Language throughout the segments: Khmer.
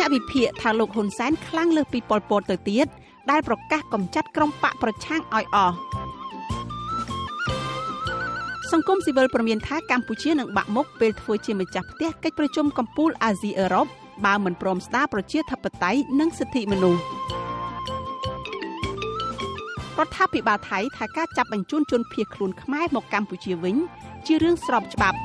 អ្នកវិភាគថាលោកហ៊ុនសែនខ្លាំងលើសពីប៉ុលពតទៅទៀតដែលប្រកាសកំចាត់ក្រុមបកប្រឆាំងឲ្យអស់សង្គមស៊ីវិលព្រមានថាកម្ពុជានឹងបាក់មុខពេលធ្វើជាម្ចាស់ផ្ទះកិច្ចប្រជុំកំពូលអាស៊ីអឺរ៉ុបបើមិនព្រមស្ដារប្រជាធិបតេយ្យនិងសិទ្ធិមនុស្សរដ្ឋាភិបាលថៃថាការចាប់បញ្ជូនជនភៀសខ្លួនខ្មែរមកកម្ពុជាវិញជារឿងស្របច្បាប់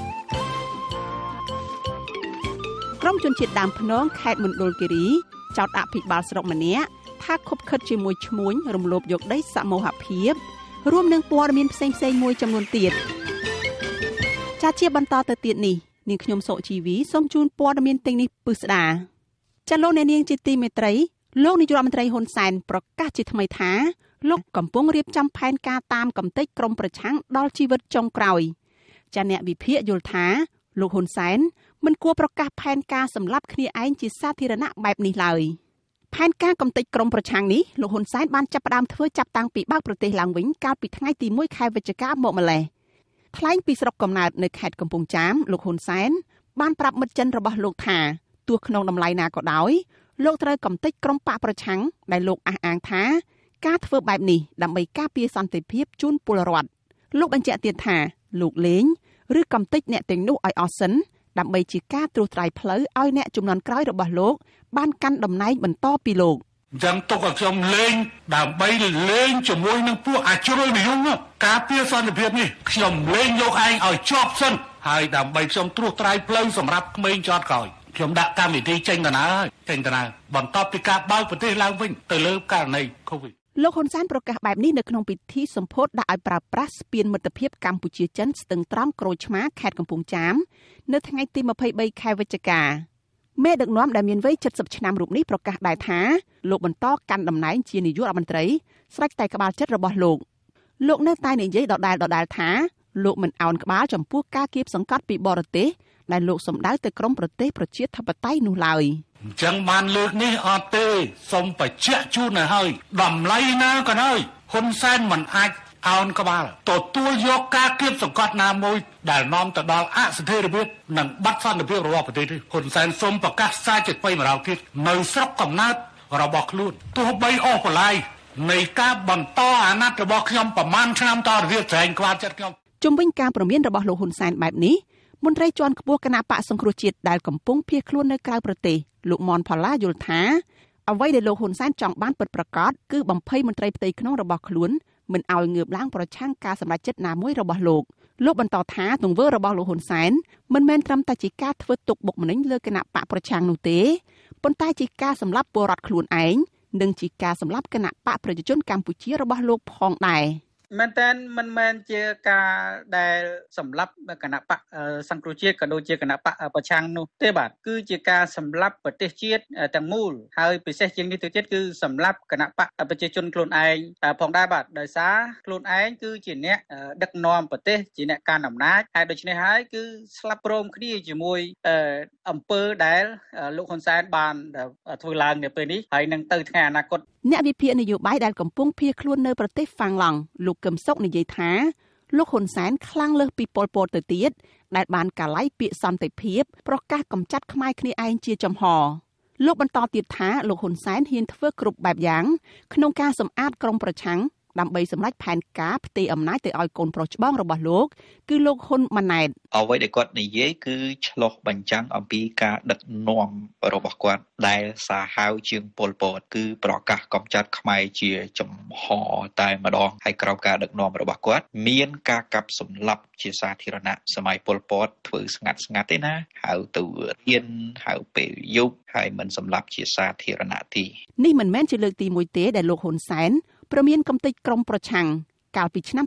ក្រុមជនជាតិដើមភ្នងខេត្តមណ្ឌលគិរីចោទអភិបាលស្រុកម្នាក់ថាខុបខិតជាមួយឈ្មួញរំលោភយកដីសមូហភាពរួមនឹងព័ត៌មានផ្សេងៗមួយចំនួនទៀតចាជាបន្តទៅទៀតនេះនាងខ្ញុំសុជីវីសូមជូនព័ត៌មានទាំងនេះពិស្ដាចាលោកអ្នកនាងជាទីមេត្រីលោកនាយករដ្ឋមន្ត្រីហ៊ុនសែនប្រកាសជាថ្មីថាលោកកំពុងរៀបចំផែនការតាមកំទេចក្រមប្រឆាំងដល់ជីវិតចុងក្រោយចាអ្នកវិភាគយល់ថាលោកហ៊ុនសែនមិនគួរប្រកាសផែនការសម្រាប់គ្នាឯងជាសាធារណៈបែបនេះឡើយផែនការកំទេចក្រមប្រឆាំងនេះលោកហ៊ុនសែនបានចាប់ផ្ដើមធ្វើចាប់តាំងពីបើកប្រទេសឡើងវិញកាលពីថ្ងៃទី1ខែវិច្ឆិកាមកម្លេះថ្លែងពីស្រុកកំណើតនៅខេត្តកំពង់ចាមលោកហ៊ុនសែនបានប្រាប់មិត្តចិនរបស់លោកថាទោះក្នុងតម្លៃណាក៏ដោយលោកត្រូវកំទេចក្រមបកប្រឆាំងដែលលោកអះអាងថាការធ្វើបែបនេះដើម្បីការពារសន្តិភាពជូនពលរដ្ឋលោកបញ្ជាក់ទៀតថាលោកលេងឬកំទេចអ្នកទាំងនោះឲ្យអស់សិនដើម្បីជាការត្រួសត្រាយផ្លូវឲ្យអ្នកជំនាន់ក្រោយរបស់លោកបានកាន់តំណែងបន្តពីលោកអញ្ចឹងទុកឲ្យខ្ញុំលេងដើម្បីលេងជាមួយនឹងពួកអាជ្រុលនិយមការពារសន្តិភាពនេះខ្ញុំលេងយកឯងឲ្យជាប់សិនហើយដើម្បីខ្ញុំត្រួសត្រាយផ្លូវសម្រាប់ក្មេងចតក្រោយខ្ញុំដាក់កម្មវិធីចេញដំណើរហើយចេញដំណើរបន្ទាប់ពីការបើកប្រទេសឡើងវិញទៅលើករណី COVID លោកហ៊ុនសែនប្រកាសបែបនេះនៅក្នុងពិធីសម្ពោធដាក់ឲ្យប្រើប្រាស់ស្ពានមិត្តភាពកម្ពុជាចិនស្ទឹងត្រង់ក្រូចឆ្មាខេត្តកំពង់ចាមនៅថ្ងៃទី23ខែវិច្ឆិកាមេដឹកនាំដែលមានវ័យ70ឆ្នាំរូបនេះប្រកាសដែរថាលោកបន្តកាន់តំណែងជានាយករដ្ឋមន្ត្រីស្រេចតែក្បាលចិត្តរបស់លោកនៅតែនិយាយដដែលថាលោកមិនអោនក្បាលចំពោះការគៀបសង្កត់ពីបរទេសដែលលោកសម្ដៅទៅក្រមប្រទេសប្រជាធិបតេយ្យនោះឡើយអញ្ចឹងបានលើកនេះអត់ទេសូមបញ្ជាក់ជូនឲ្យហើយតម្លៃណាក៏ដោយហ៊ុនសែនមិនអាចអោនក្បាលទទួលយកការគៀបសង្កត់ណាមួយដែលនាំទៅដល់អស្ថិរភាពនិងបាត់សន្តិភាពរបស់ប្រទេសនេះហ៊ុនសែនសូមប្រកាសសារជាថ្មីម្ដងទៀតនៅស្រុកកំណើតរបស់ខ្លួនទោះបីអស់បលាយនៃការបន្តអាណត្តិរបស់ខ្ញុំប្រមាណឆ្នាំតទៅទៀតស្រែងក្បាលចិត្តខ្ញុំជំវិញការប្រមានរបស់លោកហ៊ុនសែនបែបនេះមន្ត្រីជាន់ខ្ពស់គណៈបកសង្គ្រោះជាតិដែលកំពុងភៀសខ្លួននៅក្រៅប្រទេសលោកមនផល្លាយល់ថាអ្វីដែលលោកហ៊ុនសែនចង់បានពិតប្រាកដគឺបំភ័យមន្ត្រីផ្ទៃក្នុងរបស់ខ្លួនមិនឲ្យងើបឡើងប្រឆាំងការសម្រេចចិត្តណាមួយរបស់លោកបន្តថាទង្វើរបស់លោកហ៊ុនសែនមិនមែនត្រឹមតែជាការធ្វើទុកបុកម្នេញលើគណៈបកប្រឆាំងនោះទេប៉ុន្តែជាការសម្លាប់ពលរដ្ឋខ្លួនឯងនិងជាការសម្លាប់គណៈបកប្រជាជនកម្ពុជារបស់លោកផងដែរមែនតើមិនមែនជាការដែលសម្លាប់គណៈបកសង្គ្រោះជាតិក៏ដូចជាគណៈបកប្រឆាំងនោះទេបាទគឺជាការសម្លាប់ប្រទេសជាតិទាំងមូលហើយពិសេសជាងនេះទៅទៀតគឺសម្លាប់គណៈបកប្រជាជនខ្លួនឯងផងដែរបាទដោយសារខ្លួនឯងគឺជាអ្នកដឹកនាំប្រទេសជាអ្នកកាន់អំណាចហើយដូច្នេះហើយគឺស្លាប់ព្រមគ្នាជាមួយអង្គើដែលលោកហ៊ុនសែនបានធ្វើឡើងនៅពេលនេះហើយនឹងទៅថ្ងៃអនាគតអ្នកវិភាគនយោបាយដែលកំពុងភៀសខ្លួននៅប្រទេសហ្វាំងឡង់លោកកឹមសុខនិយាយថាលោកហ៊ុនសែនខ្លាំងលើសពីប៉ុលពតទៅទៀតដែលបានកាឡៃពាក្យសន្តិភាពប្រកាសកំចាត់ខ្មែរគ្នាឯងជាចំហលោកបន្តទៀតថាលោកហ៊ុនសែនហ៊ានធ្វើគ្រប់បែបយ៉ាងក្នុងការសម្អាតក្រុមប្រឆាំងដើម្បីសម្រេចផែនការផ្ទេរអំណាចទៅឲ្យកូនប្រុសច្បងរបស់លោកគឺលោកហ៊ុនម៉ាណែតអ្វីដែលគាត់និយាយគឺឆ្លុះបញ្ចាំងអំពីការដឹកនាំរបស់គាត់ដែលសាហាវជាងប៉ុលពតគឺប្រកាសកំចាត់ខ្មែរជាចំហតែម្ដងហើយក្រោមការដឹកនាំរបស់គាត់មានការកាប់សម្លាប់ជាសាធារណៈសម័យប៉ុលពតធ្វើស្ងាត់ទេណាហៅទៅរៀនហៅពេលយប់ហើយមិនសម្លាប់ជាសាធារណៈទេនេះមិនមែនជាលើកទី1ទេដែលលោកហ៊ុនសែនប្រមានកំទេចក្រមប្រឆាំងកាលពីឆ្នាំ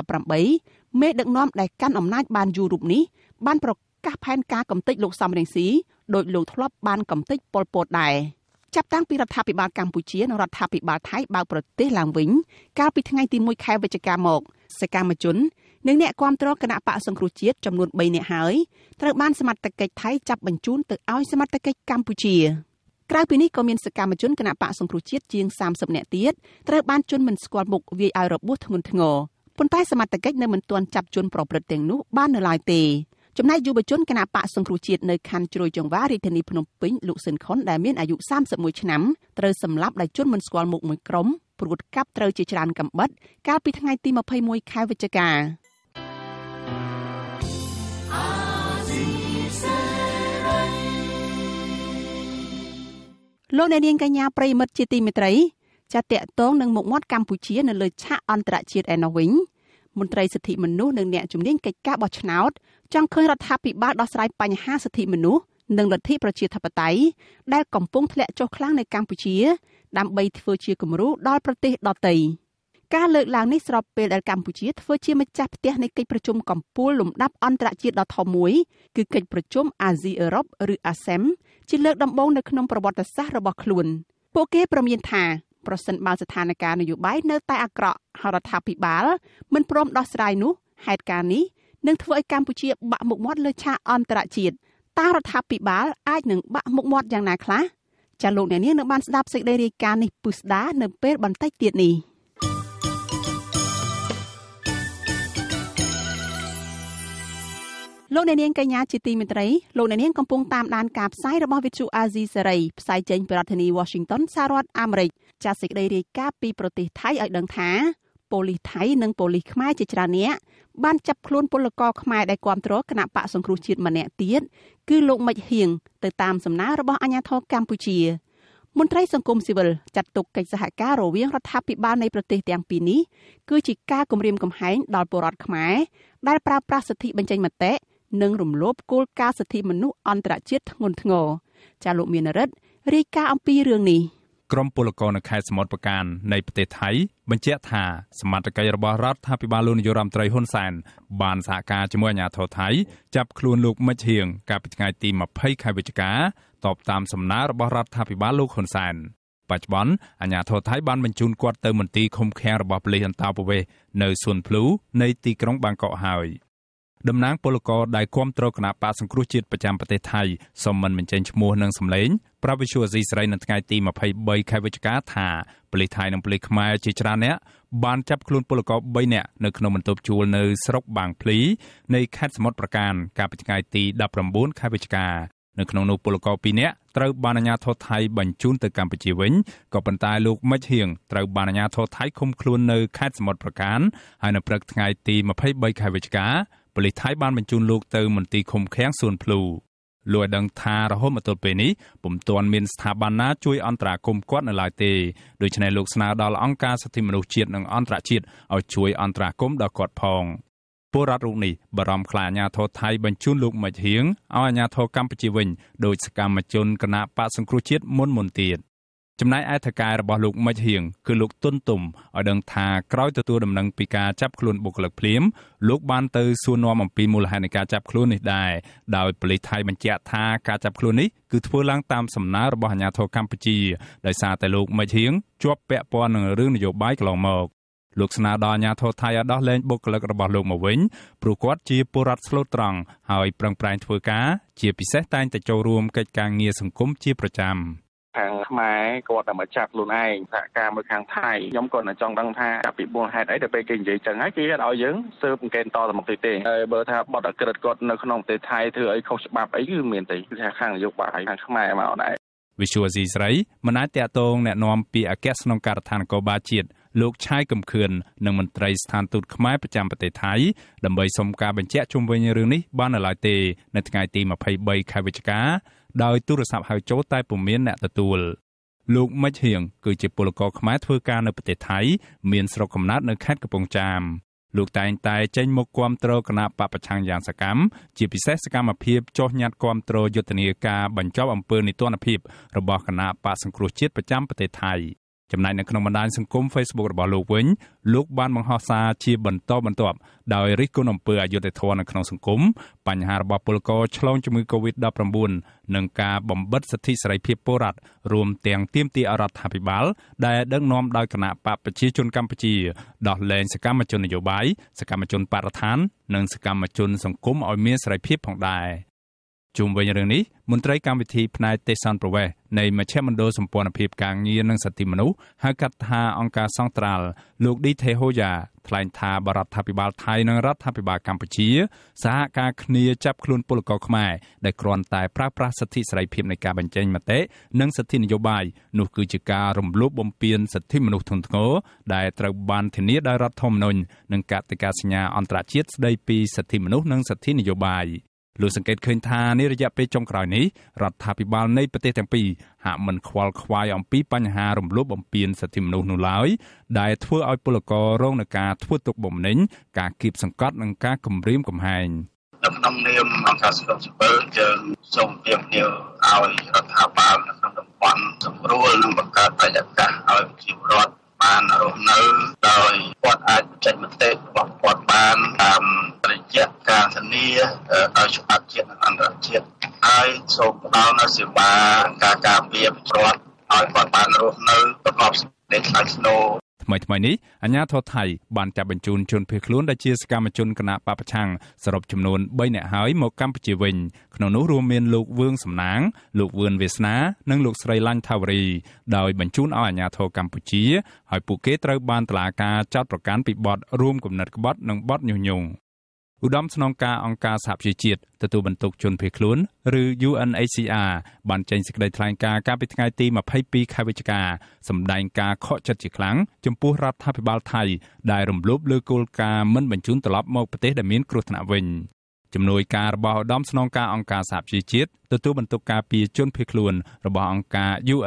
2018មេដឹកនាំដែលកាន់អំណាចបានយូររូបនេះបានប្រកាសផែនការកំទេចលោកសំរងស៊ីដោយលោកធ្លាប់បានកំទេចប៉ុលពតដែរចាប់តាំងពីរដ្ឋាភិបាលកម្ពុជានិងរដ្ឋាភិបាលថៃបើកប្រទេសឡើងវិញកាលពីថ្ងៃទី1ខែវិច្ឆិកាមកសកម្មជននិងអ្នកគាំទ្រគណៈបកសង្គ្រោះជាតិចំនួន3នាក់ហើយត្រូវបានសមត្ថកិច្ចថៃចាប់បញ្ជូនទៅឲ្យសមត្ថកិច្ចកម្ពុជាក្រៅពីនេះក៏មានសកម្មជនគណៈបកសង្គ្រោះជាតិជាង30នាក់ទៀតត្រូវបានជន់មិនស្គាល់មុខវាយឲ្យរបួសធ្ងន់ធ្ងរប៉ុន្តែសមត្ថកិច្ចនៅមិនទាន់ចាប់ជនប្រព្រឹត្តទាំងនោះបាននៅឡើយទេចំណែកយុវជនគណបកសង្គ្រោះជាតិនៅខណ្ឌជ្រោយចង្វាររាជធានីភ្នំពេញលោកស៊ិនខុនដែលមានអាយុ31ឆ្នាំត្រូវសម្លាប់ដោយជនមិនស្គាល់មុខមួយក្រុមព្រួតកាប់ត្រូវជាច្រើនកាំបិតកាលពីថ្ងៃទី21ខែវិច្ឆិកាលោកអ្នកនាងកញ្ញាប្រិយមិត្តជាទីមេត្រីចាត់តាក់ទងនឹងមុខមាត់កម្ពុជានៅលើឆាកអន្តរជាតិឯណោះវិញមន្ត្រីសិទ្ធិមនុស្សនិងអ្នកជំនាញកិច្ចការបោះឆ្នោតចង់ឃើញរដ្ឋាភិបាលដោះស្រាយបញ្ហាសិទ្ធិមនុស្សនិងលទ្ធិប្រជាធិបតេយ្យដែលកំពុងធ្លាក់ចុះខ្លាំងនៅកម្ពុជាដើម្បីធ្វើជាគំរូដល់ប្រទេសដទៃការលើកឡើងនេះស្របពេលដែលកម្ពុជាធ្វើជាម្ចាស់ផ្ទះនៃកិច្ចប្រជុំកំពូលលំដាប់អន្តរជាតិដ៏ធំមួយគឺកិច្ចប្រជុំអាស៊ីអឺរ៉ុបឬ ASEM ជាលើកដំបូងនៅក្នុងប្រវត្តិសាស្ត្ររបស់ខ្លួនពួកគេព្រមានថាប្រសិនបើស្ថានភាពនយោបាយនៅតែអាក្រក់ហើយរដ្ឋាភិបាលមិនព្រមដោះស្រាយនោះហេតុការណ៍នេះនឹងធ្វើឲ្យកម្ពុជាបាក់មុខមាត់លើឆាកអន្តរជាតិតើរដ្ឋាភិបាលអាចនឹងបាក់មុខមាត់យ៉ាងណាខ្លះចាលោកអ្នកនាងនឹងបានស្ដាប់សេចក្តីរាយការណ៍នេះពុស្ដានៅពេលបន្តិចទៀតនេះលោកអ្នកនាងកញ្ញាជាទីមេត្រីលោកអ្នកនាងកំពុងតាមដានការផ្សាយរបស់វិទ្យុអាស៊ីសេរីផ្សាយចេញពីរដ្ឋធានី Washington សហរដ្ឋអាមេរិកចាសសេចក្តីរាយការណ៍ពីប្រទេសថៃឲ្យដឹងថាប៉ូលីសថៃនិងប៉ូលីសខ្មែរជាច្រើននាក់បានចាប់ខ្លួនពលករខ្មែរដែលគាំទ្រគណបកសង្គ្រោះជាតិម្នាក់ទៀតគឺលោកមិចហៀងទៅតាមសំណើរបស់អាជ្ញាធរកម្ពុជាមន្ត្រីសង្គមស៊ីវិលចាត់ទុកកិច្ចសហការរវាងរដ្ឋាភិបាលនៃប្រទេសទាំងពីរនេះគឺជាការគំរាមកំហែងដល់ពលរដ្ឋខ្មែរដែលប្រើប្រាស់សិទ្ធិបញ្ចេញមតិនិងរំលោភគោលការណ៍សិទ្ធិមនុស្សអន្តរជាតិធ្ងន់ធ្ងរចាលោកមានរិទ្ធរាយការណ៍អំពីរឿងនេះក្រមពលករនៅខេត្តសមុទ្រប្រាកាននៃប្រទេសថៃបញ្ជាក់ថាសមត្ថកិច្ចរបស់រដ្ឋាភិបាលលោកនាយរដ្ឋមន្ត្រីហ៊ុនសែនបានសហការជាមួយអាជ្ញាធរថៃចាប់ខ្លួនលោកមិចហៀងកាលពីថ្ងៃទី20ខែវិច្ឆិកាតបតាមសំណើរបស់រដ្ឋាភិបាលលោកហ៊ុនសែនបច្ចុប្បន្នអាជ្ញាធរថៃបានបញ្ជូនគាត់ទៅមន្ទីរឃុំឃាំងរបស់ប៉ូលីសអន្តោប្រវេសន៍នៅសួនភ្លូនៃទីក្រុងបាងកកហើយតំណាងពលករដែលគាំទ្រគណបកសង្គ្រោះជាតិប្រចាំប្រទេសថៃសូមមិនបញ្ចេញឈ្មោះនិងសម្លេងប្រាប់វិទ្យុអាស៊ីសេរីនៅថ្ងៃទី23ខែវិច្ឆិកាថាប៉ូលីសថៃនិងប៉ូលីសខ្មែរជាច្រើនអ្នកបានចាប់ខ្លួនពលករ3នាក់នៅក្នុងបន្ទប់ជួលនៅស្រុកបាងភ្លីនៃខេត្តសមុទ្រប្រាកានកាលពីថ្ងៃទី19ខែវិច្ឆិកានៅក្នុងនោះពលករ2នាក់ត្រូវបានអាជ្ញាធរថៃបញ្ជូនទៅកម្ពុជាវិញក៏ប៉ុន្តែលោកមិចហៀងត្រូវបានអាជ្ញាធរថៃឃុំខ្លួននៅខេត្តសមុទ្រប្រាកានហើយនៅព្រឹកថ្ងៃទី23ខែវិច្ឆិកាប៉ូលីសថៃបានបញ្ជូនលោកទៅមន្ទីរឃុំឃាំងសួនភ្លូលោកឲ្យដឹងថារហូតមកទល់ពេលនេះពុំទាន់មានស្ថាប័នណាជួយអន្តរាគមន៍គាត់នៅឡើយទេដូច្នេះលោកស្នើដល់អង្គការសិទ្ធិមនុស្សជាតិនិងអន្តរជាតិឲ្យជួយអន្តរាគមន៍ដល់គាត់ផងពលរដ្ឋរូបនេះបារម្ភខ្លាចអាជ្ញាធរថៃបញ្ជូនលោកមិចហៀងឲ្យអាជ្ញាធរកម្ពុជាវិញដោយសកម្មជនគណបកសង្គ្រោះជាតិមុនទៀតចំណែកឯថៅកែរបស់លោកមិចហៀងគឺលោកតុនទុំឲ្យដឹងថាក្រោយទទួលដំណឹងពីការចាប់ខ្លួនបុគ្គលិកភ្លាមលោកបានទៅសួរនាំអំពីមូលហេតុនៃការចាប់ខ្លួននេះដែរដោយប៉ូលីសថៃបញ្ជាក់ថាការចាប់ខ្លួននេះគឺធ្វើឡើងតាមសំណើរបស់អាជ្ញាធរកម្ពុជាដោយសារតែលោកមិចហៀងជាប់ពាក់ព័ន្ធនឹងរឿងនយោបាយកន្លងមកលោកស្នើដល់អាជ្ញាធរថៃឲ្យដោះលែងបុគ្គលិករបស់លោកមកវិញព្រោះគាត់ជាពលរដ្ឋស្លូតត្រង់ហើយប្រឹងប្រែងធ្វើការជាពិសេសតែងតែចូលរួមកិច្ចការងារសង្គមជាប្រចាំខាងខ្មែរគាត់តែមកចាប់ខ្លួនឯងសហការមួយខាងថៃខ្ញុំគាត់ចង់ដឹងថាពីមូលហេតុអីដែលពេលគេនិយាយចឹងហើយគេអត់ឲ្យយើងស៊ើបអង្កេតតទៅមុខទេហើយបើថាបទអក្រិតគាត់នៅក្នុងប្រទេសថៃធ្វើអីខុសច្បាប់អីគឺមានទេគឺថាខាងនយោបាយខាងខ្មែរមកដែរវិសុវអាស៊ីស្រីមិនអាចតាក់ទងแนะនាំពីអគ្គស្នងការដ្ឋាននគរបាលជាតិលោកឆាយកំខឿននិងមន្ត្រីស្ថានទូតខ្មែរប្រចាំប្រទេសថៃដើម្បីសុំការបញ្ជាក់ជុំវិញរឿងនេះបាននៅឡើយទេនៅថ្ងៃទី23ខែវិច្ឆិកាដោយទូរស័ព្ទហៅចូលតែពុំមានអ្នកទទួលលោកមិចហៀងគឺជាពលករខ្មែរធ្វើការនៅប្រទេសថៃមានស្រុកកំណើតនៅខេត្តកំពង់ចាមលោកតែងតែចេញមកគាំទ្រគណបកប្រឆាំងយ៉ាងសកម្មជាពិសេសសកម្មភាពចុះញត្តិគាំទ្រយុទ្ធនាការបញ្ចប់អំពើនីតិរដ្ឋភាពរបស់គណបកសង្គ្រោះជាតិប្រចាំប្រទេសថៃចំណែកនៅក្នុងបណ្ដាញសង្គម Facebook របស់លោកវិញលោកបានបង្ហោះសារជាបន្តបន្ទាប់ដោយរិះគន់អំពើអយុត្តិធម៌នៅក្នុងសង្គមបញ្ហារបស់ពលករឆ្លងជំងឺ Covid-19 និងការបំបិទសិទ្ធិសេរីភាពពលរដ្ឋរួមទាំងទាមទាររដ្ឋាភិបាលដែលដឹកនាំដោយគណៈបកប្រជាជនកម្ពុជាដោះលែងសកម្មជននយោបាយសកម្មជនបរិស្ថាននិងសកម្មជនសង្គមឲ្យមានសេរីភាពផងដែរជុំវិញរឿងនេះមន្ត្រីកម្មវិធីផ្នែកទេសន្តប្រវេសន៍នៃមជ្ឈមណ្ឌលសម្ព័ន្ធភាពការងារនិងសិទ្ធិមនុស្សហៅកាត់ថាអង្គការសង្ត្រាល់លោកឌីថេហូយ៉ាថ្លែងថាបរដ្ឋាភិបាលថៃនិងរដ្ឋាភិបាលកម្ពុជាសហការគ្នាចាប់ខ្លួនពលករខ្មែរដែលគ្រាន់តែប្រើប្រាស់សិទ្ធិសេរីភាពនៃការបញ្ចេញមតិនិងសិទ្ធិនយោបាយនោះគឺជាការរំលោភបំពានសិទ្ធិមនុស្សធ្ងន់ធ្ងរដែលត្រូវបានធានាដោយរដ្ឋធម្មនុញ្ញនិងកតិកាសញ្ញាអន្តរជាតិស្តីពីសិទ្ធិមនុស្សនិងសិទ្ធិនយោបាយលោកសង្កេតឃើញថានារយៈពេលចុងក្រោយនេះរដ្ឋាភិបាលនៃប្រទេសទាំងពីរហាក់មិនខ្វល់ខ្វាយអំពីបញ្ហារំលោភបំពានសិទ្ធិមនុស្សនោះឡើយដែលធ្វើឲ្យពលកររងនឹងការធ្វើទុកបុកម្នេញការគៀបសង្កត់និងការគំរាមកំហែងនៅក្នុងនាមអង្គការសង្គមស៊ីវិលយើងសូមទាមទារឲ្យរដ្ឋាភិបាលនៅក្នុងតំបន់សម្រួលនិងបង្កើតបរិយាកាសឲ្យប្រជាពលរដ្ឋបានរស់នៅដោយគាត់អាចចេញមតិរបស់គាត់បានតាមរយៈការធានាដោយច្បាប់ជាតិនិងអន្តរជាតិហើយសូមផ្ដល់នូវសេវាការពារប្រជាពលរដ្ឋឲ្យគាត់បានរស់នៅប្រកបដោយថ្លៃថ្នូរថ្មីនេះអាជ្ញាធរថៃបានចាប់បញ្ជូនជនភៀសខ្លួនដែលជាសកម្មជនគណបកប្រឆាំងសរុបចំនួន3នាក់ហើយមកកម្ពុជាវិញក្នុងនោះរួមមានលោកវឿងសំណាងលោកវឿនវាសនានិងលោកស្រីឡាញ់ថាវរីដោយបញ្ជូនឲ្យអាជ្ញាធរកម្ពុជាហើយពួកគេត្រូវបានតុលាការចោទប្រកាន់ពីបទរួមគំនិតក្បត់និងបទញុះញង់ឧត្តមស្នងការអង្គការសហប្រជាជាតិទទួលបន្ទុកជនភៀសខ្លួនឬ UNHCR បានចេញសេចក្តីថ្លែងការណ៍កាលពីថ្ងៃទី22ខែវិច្ឆិកាសម្ដែងការខកចិត្តជាខ្លាំងចំពោះរដ្ឋាភិបាលថៃដែលរំលោភលើគោលការណ៍មិនបញ្ជូនត្រឡប់មកប្រទេសដែលមានគ្រោះថ្នាក់វិញជំនួយការរបស់ឧត្តមស្នងការអង្គការសហប្រជាជាតិទទួលបន្ទុកការពារជនភៀសខ្លួនរបស់អង្គការ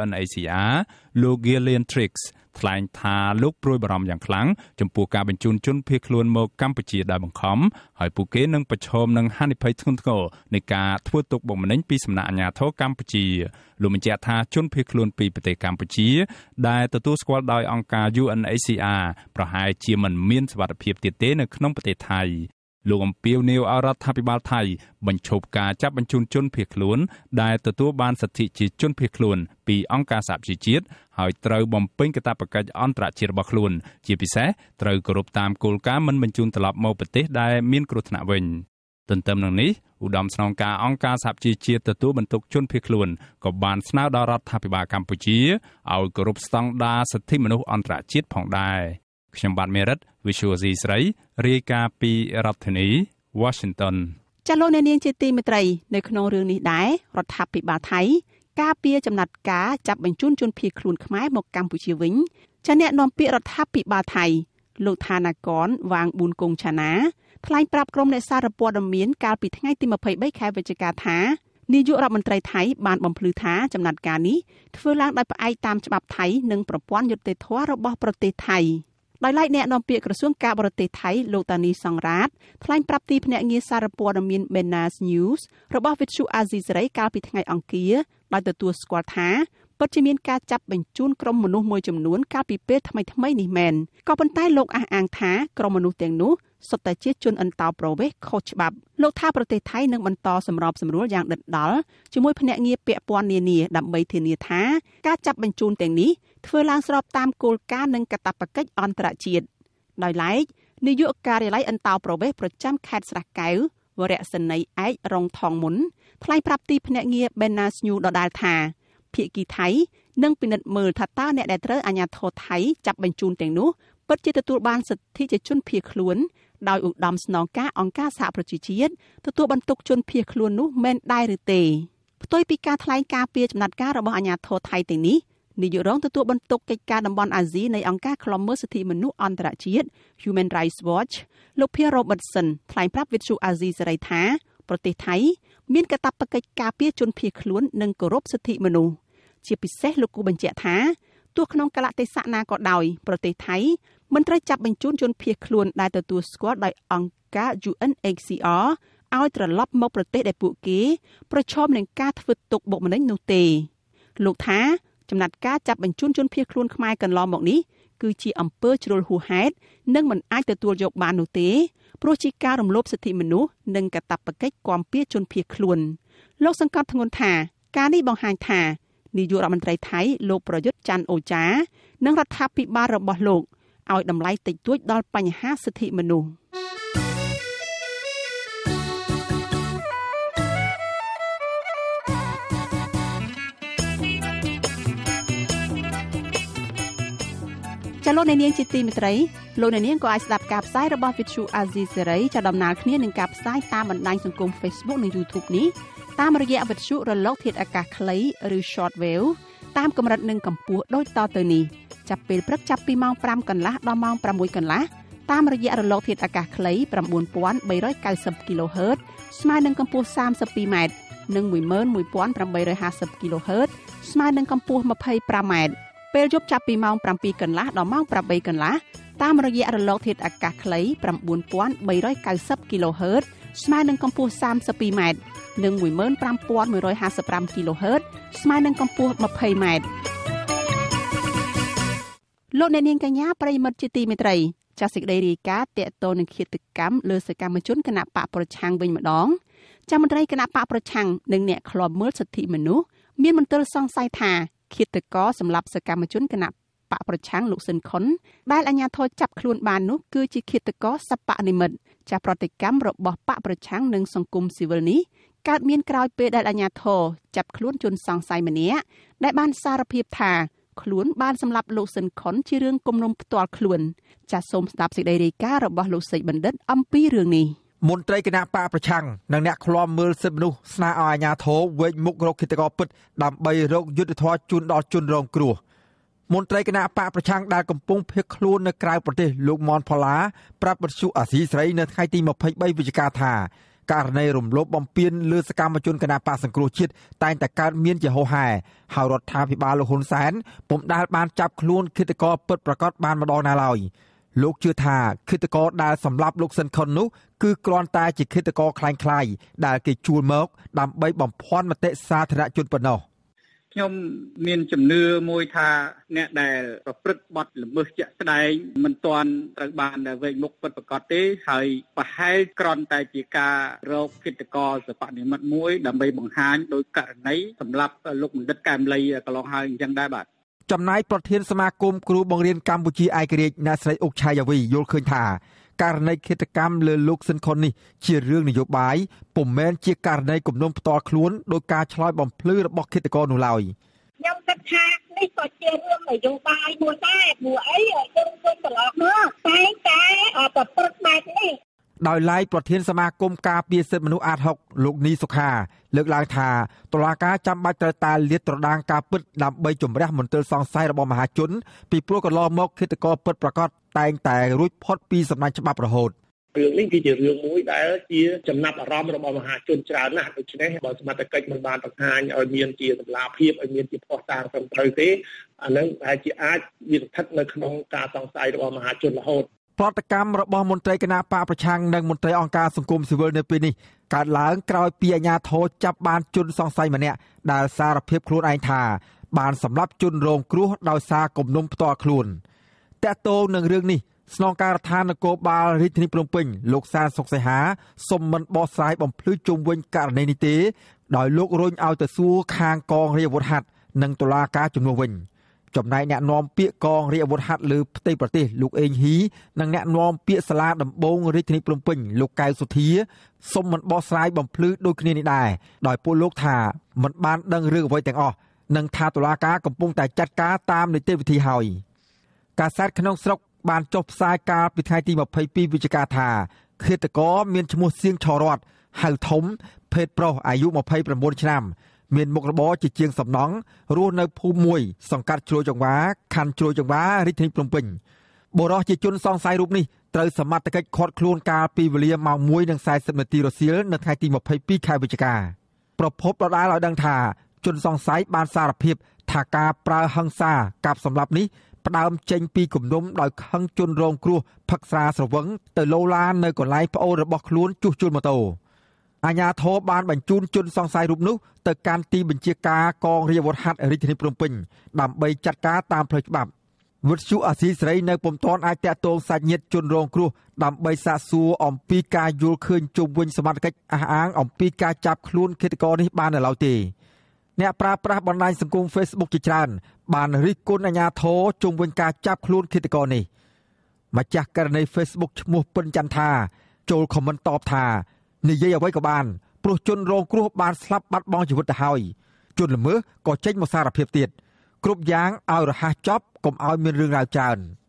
UNHCR លោក Gillian Trix ថ្លែងថាលោកព្រួយបារម្ភយ៉ាងខ្លាំងចំពោះការបញ្ជូនជនភៀសខ្លួនមកកម្ពុជាដោយបង្ខំហើយពួកគេនឹងប្រឈមនឹងហានិភ័យធ្ងន់ធ្ងរនៃការធ្វើទុកបុកម្នេញពីសំណាក់អាជ្ញាធរកម្ពុជាលោកបញ្ជាក់ថាជនភៀសខ្លួនពីប្រទេសកម្ពុជាដែលទទួលស្គាល់ដោយអង្គការ UNHCR ប្រហែលជាមិនមានសុវត្ថិភាពទៀតទេនៅក្នុងប្រទេសថៃលោកអំពាវនាវឲ្យរដ្ឋាភិបាលថៃបញ្ឈប់ការចាប់បញ្ជូនជនភៀសខ្លួនដែលទទួលបានសិទ្ធិជាជនភៀសខ្លួនពីអង្គការសហប្រជាជាតិហើយត្រូវបំពេញកាតព្វកិច្ចអន្តរជាតិរបស់ខ្លួនជាពិសេសត្រូវគោរពតាមគោលការណ៍មិនបញ្ជូនត្រឡប់មកប្រទេសដែលមានគ្រោះថ្នាក់វិញទន្ទឹមនឹងនេះឧត្តមស្នងការអង្គការសហប្រជាជាតិទទួលបន្ទុកជនភៀសខ្លួនក៏បានស្នើដល់រដ្ឋាភិបាលកម្ពុជាឲ្យគោរពស្តង់ដារសិទ្ធិមនុស្សអន្តរជាតិផងដែរខ្ញុំបាទមេរិត Visual C ស្រីរាយការណ៍ពីរដ្ឋធានី Washington ចាលោកអ្នកនាងជាទីមេត្រីនៅក្នុងរឿងនេះដែររដ្ឋាភិបាលថៃការពារចំណាត់ការចាប់បញ្ជូនជនភៀសខ្លួនខ្មែរមកកម្ពុជាវិញចាអ្នកនាំពាក្យរដ្ឋាភិបាលថៃលោកថាណាកនវ៉ាងប៊ុនកុងឆាណាថ្លែងប្រាប់ក្រុមអ្នកសារព័ត៌មានកាលពីថ្ងៃទី23ខែវិច្ឆិកាថានាយករដ្ឋមន្ត្រីថៃបានបំភ្លឺថាចំណាត់ការនេះធ្វើឡើងដោយផ្អែកតាមច្បាប់ថៃនិងប្រព័ន្ធយុត្តិធម៌របស់ប្រទេសថៃដោយឡែកអ្នកនាំពាក្យក្រសួងការបរទេសថៃលោកតានីសង្រ៉ាតថ្លែងប្រាប់ទីភ្នាក់ងារសារព័ត៌មាន Benas News របស់វិទ្យុអាស៊ីសេរីកាលពីថ្ងៃអង្គារដោយទទួលស្គាល់ថាពិតជាមានការចាប់បញ្ជូនក្រុមមនុស្សមួយចំនួនកាលពីពេលថ្មីៗនេះមែនក៏ប៉ុន្តែលោកអះអាងថាក្រុមមនុស្សទាំងនោះសុទ្ធតែជាជនអន្តោប្រវេសន៍ខុសច្បាប់លោកថាប្រទេសថៃនឹងបន្តសម្របសម្រួលយ៉ាងដិតដល់ជាមួយភ្នាក់ងារពាក់ព័ន្ធនានាដើម្បីធានាថាការចាប់បញ្ជូនទាំងនេះធ្វើឡើងស្របតាមគោលការណ៍និងកាតព្វកិច្ចអន្តរជាតិដោយឡែកនាយកការិយាល័យអន្តោប្រវេសន៍ប្រចាំខេត្តស្រះកែវវរៈសេនីយ៍ឯករងថងមុនថ្លែងប្រាប់ទីភ្នាក់ងារ Benas News ដដែលថាភាគីថៃនឹងពិនិត្យមើលថាតើអ្នកដែលត្រូវអាជ្ញាធរថៃចាប់បញ្ជូនទាំងនោះពិតជាទទួលបានសិទ្ធិជាជនភៀសខ្លួនដោយឧត្តមស្នងការអង្គការសហប្រជាជាតិទទួលបន្ទុកជនភៀសខ្លួននោះមែនដែរឬទេផ្ទុយពីការថ្លែងការពីចំណាត់ការរបស់អាជ្ញាធរថៃទាំងនេះនាយករងទទួលបន្ទុកកិច្ចការតំបន់អាស៊ីនៃអង្គការឃ្លាំមើលសិទ្ធិមនុស្សអន្តរជាតិ Human Rights Watch លោកភី Robertson ថ្លែងប្រាប់វិទ្យុអាស៊ីសេរីថាប្រទេសថៃមានកាតព្វកិច្ចការពារជនភៀសខ្លួននិងគោរពសិទ្ធិមនុស្សជាពិសេសលោកគូបញ្ជាក់ថាទោះក្នុងកលៈទេសៈណាក៏ដោយប្រទេសថៃមិនត្រូវចាប់បញ្ជូនជនភៀសខ្លួនដែលទទួលស្គាល់ដោយអង្គការ UNHCR ឲ្យត្រឡប់មកប្រទេសដែលពួកគេប្រឈមនឹងការធ្វើទុកបុកម្នេញនោះទេលោកថាចំណាត់ការចាប់បញ្ជូនជនភៀសខ្លួនខ្មែរកន្លងមកនេះគឺជាអំពើជ្រុលហួសហេតុនិងមិនអាចទទួលយកបាននោះទេព្រោះជាការរំលោភសិទ្ធិមនុស្សនិងកាតព្វកិច្ចគាំពៀជនភៀសខ្លួនលោកសង្កត់ធ្ងន់ថាការនេះបង្ហាញថានាយករដ្ឋមន្ត្រីថៃលោកប្រយុទ្ធច័ន្ទអូចានិងរដ្ឋាភិបាលរបស់លោកឲ្យតម្លៃតិចតួចដល់បញ្ហាសិទ្ធិមនុស្សលោកអ្នកនាងជាទីមេត្រីលោកអ្នកនាងក៏អាចស្ដាប់ការផ្សាយរបស់វិទ្យុអាស៊ីសេរីចាប់ដំណើរគ្នានឹងការផ្សាយតាមបណ្ដាញសង្គម Facebook និង YouTube នេះតាមរយៈវិទ្យុរលកធាតុអាកាសខ្លីឬ Shortwave តាមកម្រិតនិងកម្ពស់ដូចតទៅនេះចាប់ពេលព្រឹកចាប់ពីម៉ោង 5 កន្លះដល់ម៉ោង 6 កន្លះតាមរយៈរលកធាតុអាកាសខ្លី 9390 kHz ស្មើនឹងកម្ពស់ 32m និង 11850 kHz ស្មើនឹងកម្ពស់ 25m ពេលយប់ចាប់ពីម៉ោង 7 កន្លះដល់ម៉ោង 8 កន្លះតាមរយៈរលកធាតុអាកាសខ្លី 9390 kHz ស្មើនឹងកម្ពស់ 32m និង 15155 kHz ស្មើនឹងកម្ពស់ 20m លោកអ្នកនាងកញ្ញាប្រិយមិត្តជាទីមេត្រីចាសសេចក្តីរាយការណ៍តេតូននឹងឃាតកម្មលើសកម្មជនគណបកប្រឆាំងវិញម្ដងចាមន្ត្រីគណបកប្រឆាំងនិងអ្នកឃ្លាំមើលសិទ្ធិមនុស្សមានមន្ទិលសង្ស័យថាឃាតករសម្រាប់សកម្មជនគណបកប្រឆាំងលោកស៊ិនខុនដែលអាជ្ញាធរចាប់ខ្លួនបាននោះគឺជាឃាតករសពនិមិត្តចាប្រតិកម្មរបស់បកប្រឆាំងនិងសង្គមស៊ីវិលនេះកើតមានក្រោយពេលដែលអាជ្ញាធរចាប់ខ្លួនជនសង្ស័យម្នាក់ដែលបានសារភាពថាខ្លួនបានសម្លាប់លោកស៊ិនខុនជារឿងគំនុំផ្ទាល់ខ្លួនចាសសូមស្ដាប់សេចក្តីរាយការណ៍របស់លោកសេចបណ្ឌិតអំពីរឿងនេះមន្ត្រីគណៈបកប្រឆាំងនិងអ្នកឃ្លាំមើលសិទ្ធិមនុស្សស្នើឲ្យអាជ្ញាធរវេកមុខរកឃាតករពិតដើម្បីរកយុត្តិធម៌ជូនដល់ជនរងគ្រោះមន្ត្រីគណៈបកប្រឆាំងដែលកំពុងភៀសខ្លួននៅក្រៅប្រទេសលោកមនផល្លាប្រាប់វិទ្យុអាស៊ីសេរីនៅថ្ងៃទី23វិច្ឆិកាថាករណីរំលោភបំពានលើសកម្មជនគណបកសង្គ្រោះជាតិតែងតែកើតមានជាហូរហែហើយរដ្ឋាភិបាលលោកហ៊ុនសែនពុំដែលបានចាប់ខ្លួនឃាតករពិតប្រាកដបានម្ដងណាឡើយលោកជឿថាឃាតករដែលសម្លាប់លោកស៊ិនខុននោះគឺគ្រាន់តែជាឃាតករคล้ายៗដែលគេជួលមកដើម្បីបំភាន់មតិសាធារណជនប៉ុណ្ណោះខ្ញុំមានជំនឿមួយថាអ្នកដែលប្រព្រឹត្តបទល្មើសជាក់ស្ដែងមិនទាន់ត្រូវបានវេកមុខពិតប្រាកដទេហើយប្រហែលគ្រាន់តែជាការរកឃាតករសពនិមិត្តមួយដើម្បីបង្ហាញដោយករណីសម្រាប់លោកបណ្ឌិតកែមលីកន្លងហើយអញ្ចឹងដែរបាទចំណែកប្រធានសមាគមគ្រូបង្រៀនកម្ពុជាឯករាជ្យអ្នកស្រីអុកឆាយាវីយល់ឃើញថាករណីឃាតកម្មលើលោកស៊ិនខុននេះជារឿងនយោបាយពុំមែនជាករណីគំនុំផ្ទាល់ខ្លួនដោយការឆ្លើយបំភ្លឺរបស់ឃាតករនោះឡើយខ្ញុំគិតថានេះក៏ជារឿងនយោបាយមួយដែរព្រោះអីយើងឃើញកន្លងមកតែប្រព្រឹត្តបែបនេះដោយឡែកប្រធានសមាគមការពារសិទ្ធិមនុស្សអាត6លោកនីសុខាលើកឡើងថាតុលាការចាំបាច់ត្រូវតែលាតត្រដាងការពិតដើម្បីជំរះមន្ទិលសង្ស័យរបស់មហាជនពីព្រោះកន្លងមកឃាតករពិតប្រាកដតែងតែរួចផុតពីសំណាញ់ច្បាប់រហូតរឿងនេះគឺជារឿងមួយដែលជាចំណាប់អារម្មណ៍របស់មហាជនច្រើនណាស់ដូច្នេះបើសមត្ថកិច្ចមិនបានបង្ហាញឲ្យមានជាតម្លាភាពឲ្យមានជាភស្តុតាងត្រឹមត្រូវទេអានឹងអាចជាអាចវាស្ថិតនៅក្នុងការសង្ស័យរបស់មហាជនរហូតប្រតិកម្មរបស់មន្ត្រីគណៈបកប្រឆាំងនិងមន្ត្រីអង្គការសង្គមស៊ីវិលនៅពេលនេះកើតឡើងក្រោយពីអាជ្ញាធរចាប់បានជនសង្ស័យម្នាក់ដែលសារភាពខ្លួនឯងថាបានសម្លាប់ជនរងគ្រោះដោយសារគំនុំផ្ទាល់ខ្លួនតកតងនឹងរឿងនេះស្នងការដ្ឋាននគរបាលរាជធានីភ្នំពេញលោកសានសុកសីហាសុំមិនបកស្រាយបំភ្លឺជុំវិញករណីនេះទេដោយលោករុញឲ្យទៅសួរខាងកងរាជអាវុធហត្ថនិងតុលាការជំនួសវិញចំណែកអ្នកនាំពាក្យកងរាជអាវុធហត្ថលើផ្ទៃប្រទេសលោកអេងហ៊ីនិងអ្នកនាំពាក្យសាលាដំបងរាជធានីភ្នំពេញលោកកៅសុធាសុំមិនបកស្រាយបំភ្លឺដូចគ្នានេះដែរដោយពួកលោកថាមិនបានដឹងរឿងអ្វីទាំងអស់និងថាតុលាការកំពុងតែចាត់ការតាមនីតិវិធីហើយកាសែតក្នុងស្រុកបានចុះផ្សាយកាលពីថ្ងៃទី22វិច្ឆិកាថាឃាតករមានឈ្មោះសៀងឆរតហៅធំភេទប្រុសអាយុ29ឆ្នាំមានមុខរបរជាជាងសំណង់រស់នៅភូមិមួយសង្កាត់ជ្រោយចង្វាខណ្ឌជ្រោយចង្វារាជធានីភ្នំពេញបុរសជាជនសង្ស័យរូបនេះត្រូវសមត្ថកិច្ចឃាត់ខ្លួនកាលពីវេលាម៉ោង 1:40 នាទីរសៀលនៅថ្ងៃទី22ខែវិច្ឆិកាប្រពន្ធដដែលឲ្យដឹងថាជនសង្ស័យបានសារភាពថាការប្រើហិង្សាកាប់សម្លាប់នេះផ្ដើមចេញពីគំនុំដោយខឹងជនរងគ្រោះផឹកស្រាស្រវឹងទៅលោឡាននៅកន្លែងប្អូនរបស់ខ្លួនជួសជុលម៉ូតូអាជ្ញាធរបានបញ្ជូនជនសង្ស័យរូបនោះទៅកាន់ទីបញ្ជាការកងរាជអាវុធហត្ថរាជធានីភ្នំពេញដើម្បីចាត់ការតាមផ្លូវច្បាប់វិទ្យុអាស៊ីសេរីនៅពុំទាន់អាចតាក់ទងសាច់ញាតិជនរងគ្រោះដើម្បីសាកសួរអំពីការយល់ឃើញជុំវិញសមត្ថកិច្ចអះអាងអំពីការចាប់ខ្លួនឃាតករនេះបាននៅឡើយទេអ្នកប្រើប្រាស់បណ្ដាញសង្គម Facebook ជាច្រើនបានរិះគន់អាជ្ញាធរជុំវិញការចាប់ខ្លួនឃាតករនេះម្ចាស់ករណី Facebook ឈ្មោះពិនចន្ទថាចូលខមមិនតបថានិយាយអ្វីក៏បានព្រោះជនរងគ្រោះបានស្លាប់បាត់បង់ជីវិតទៅហើយជនល្មើសក៏ចេញមកសារភាពទៀតគ្រប់យ៉ាងឲ្យរហ័សចប់កុំឲ្យមានរឿងរ៉ាវច្រើន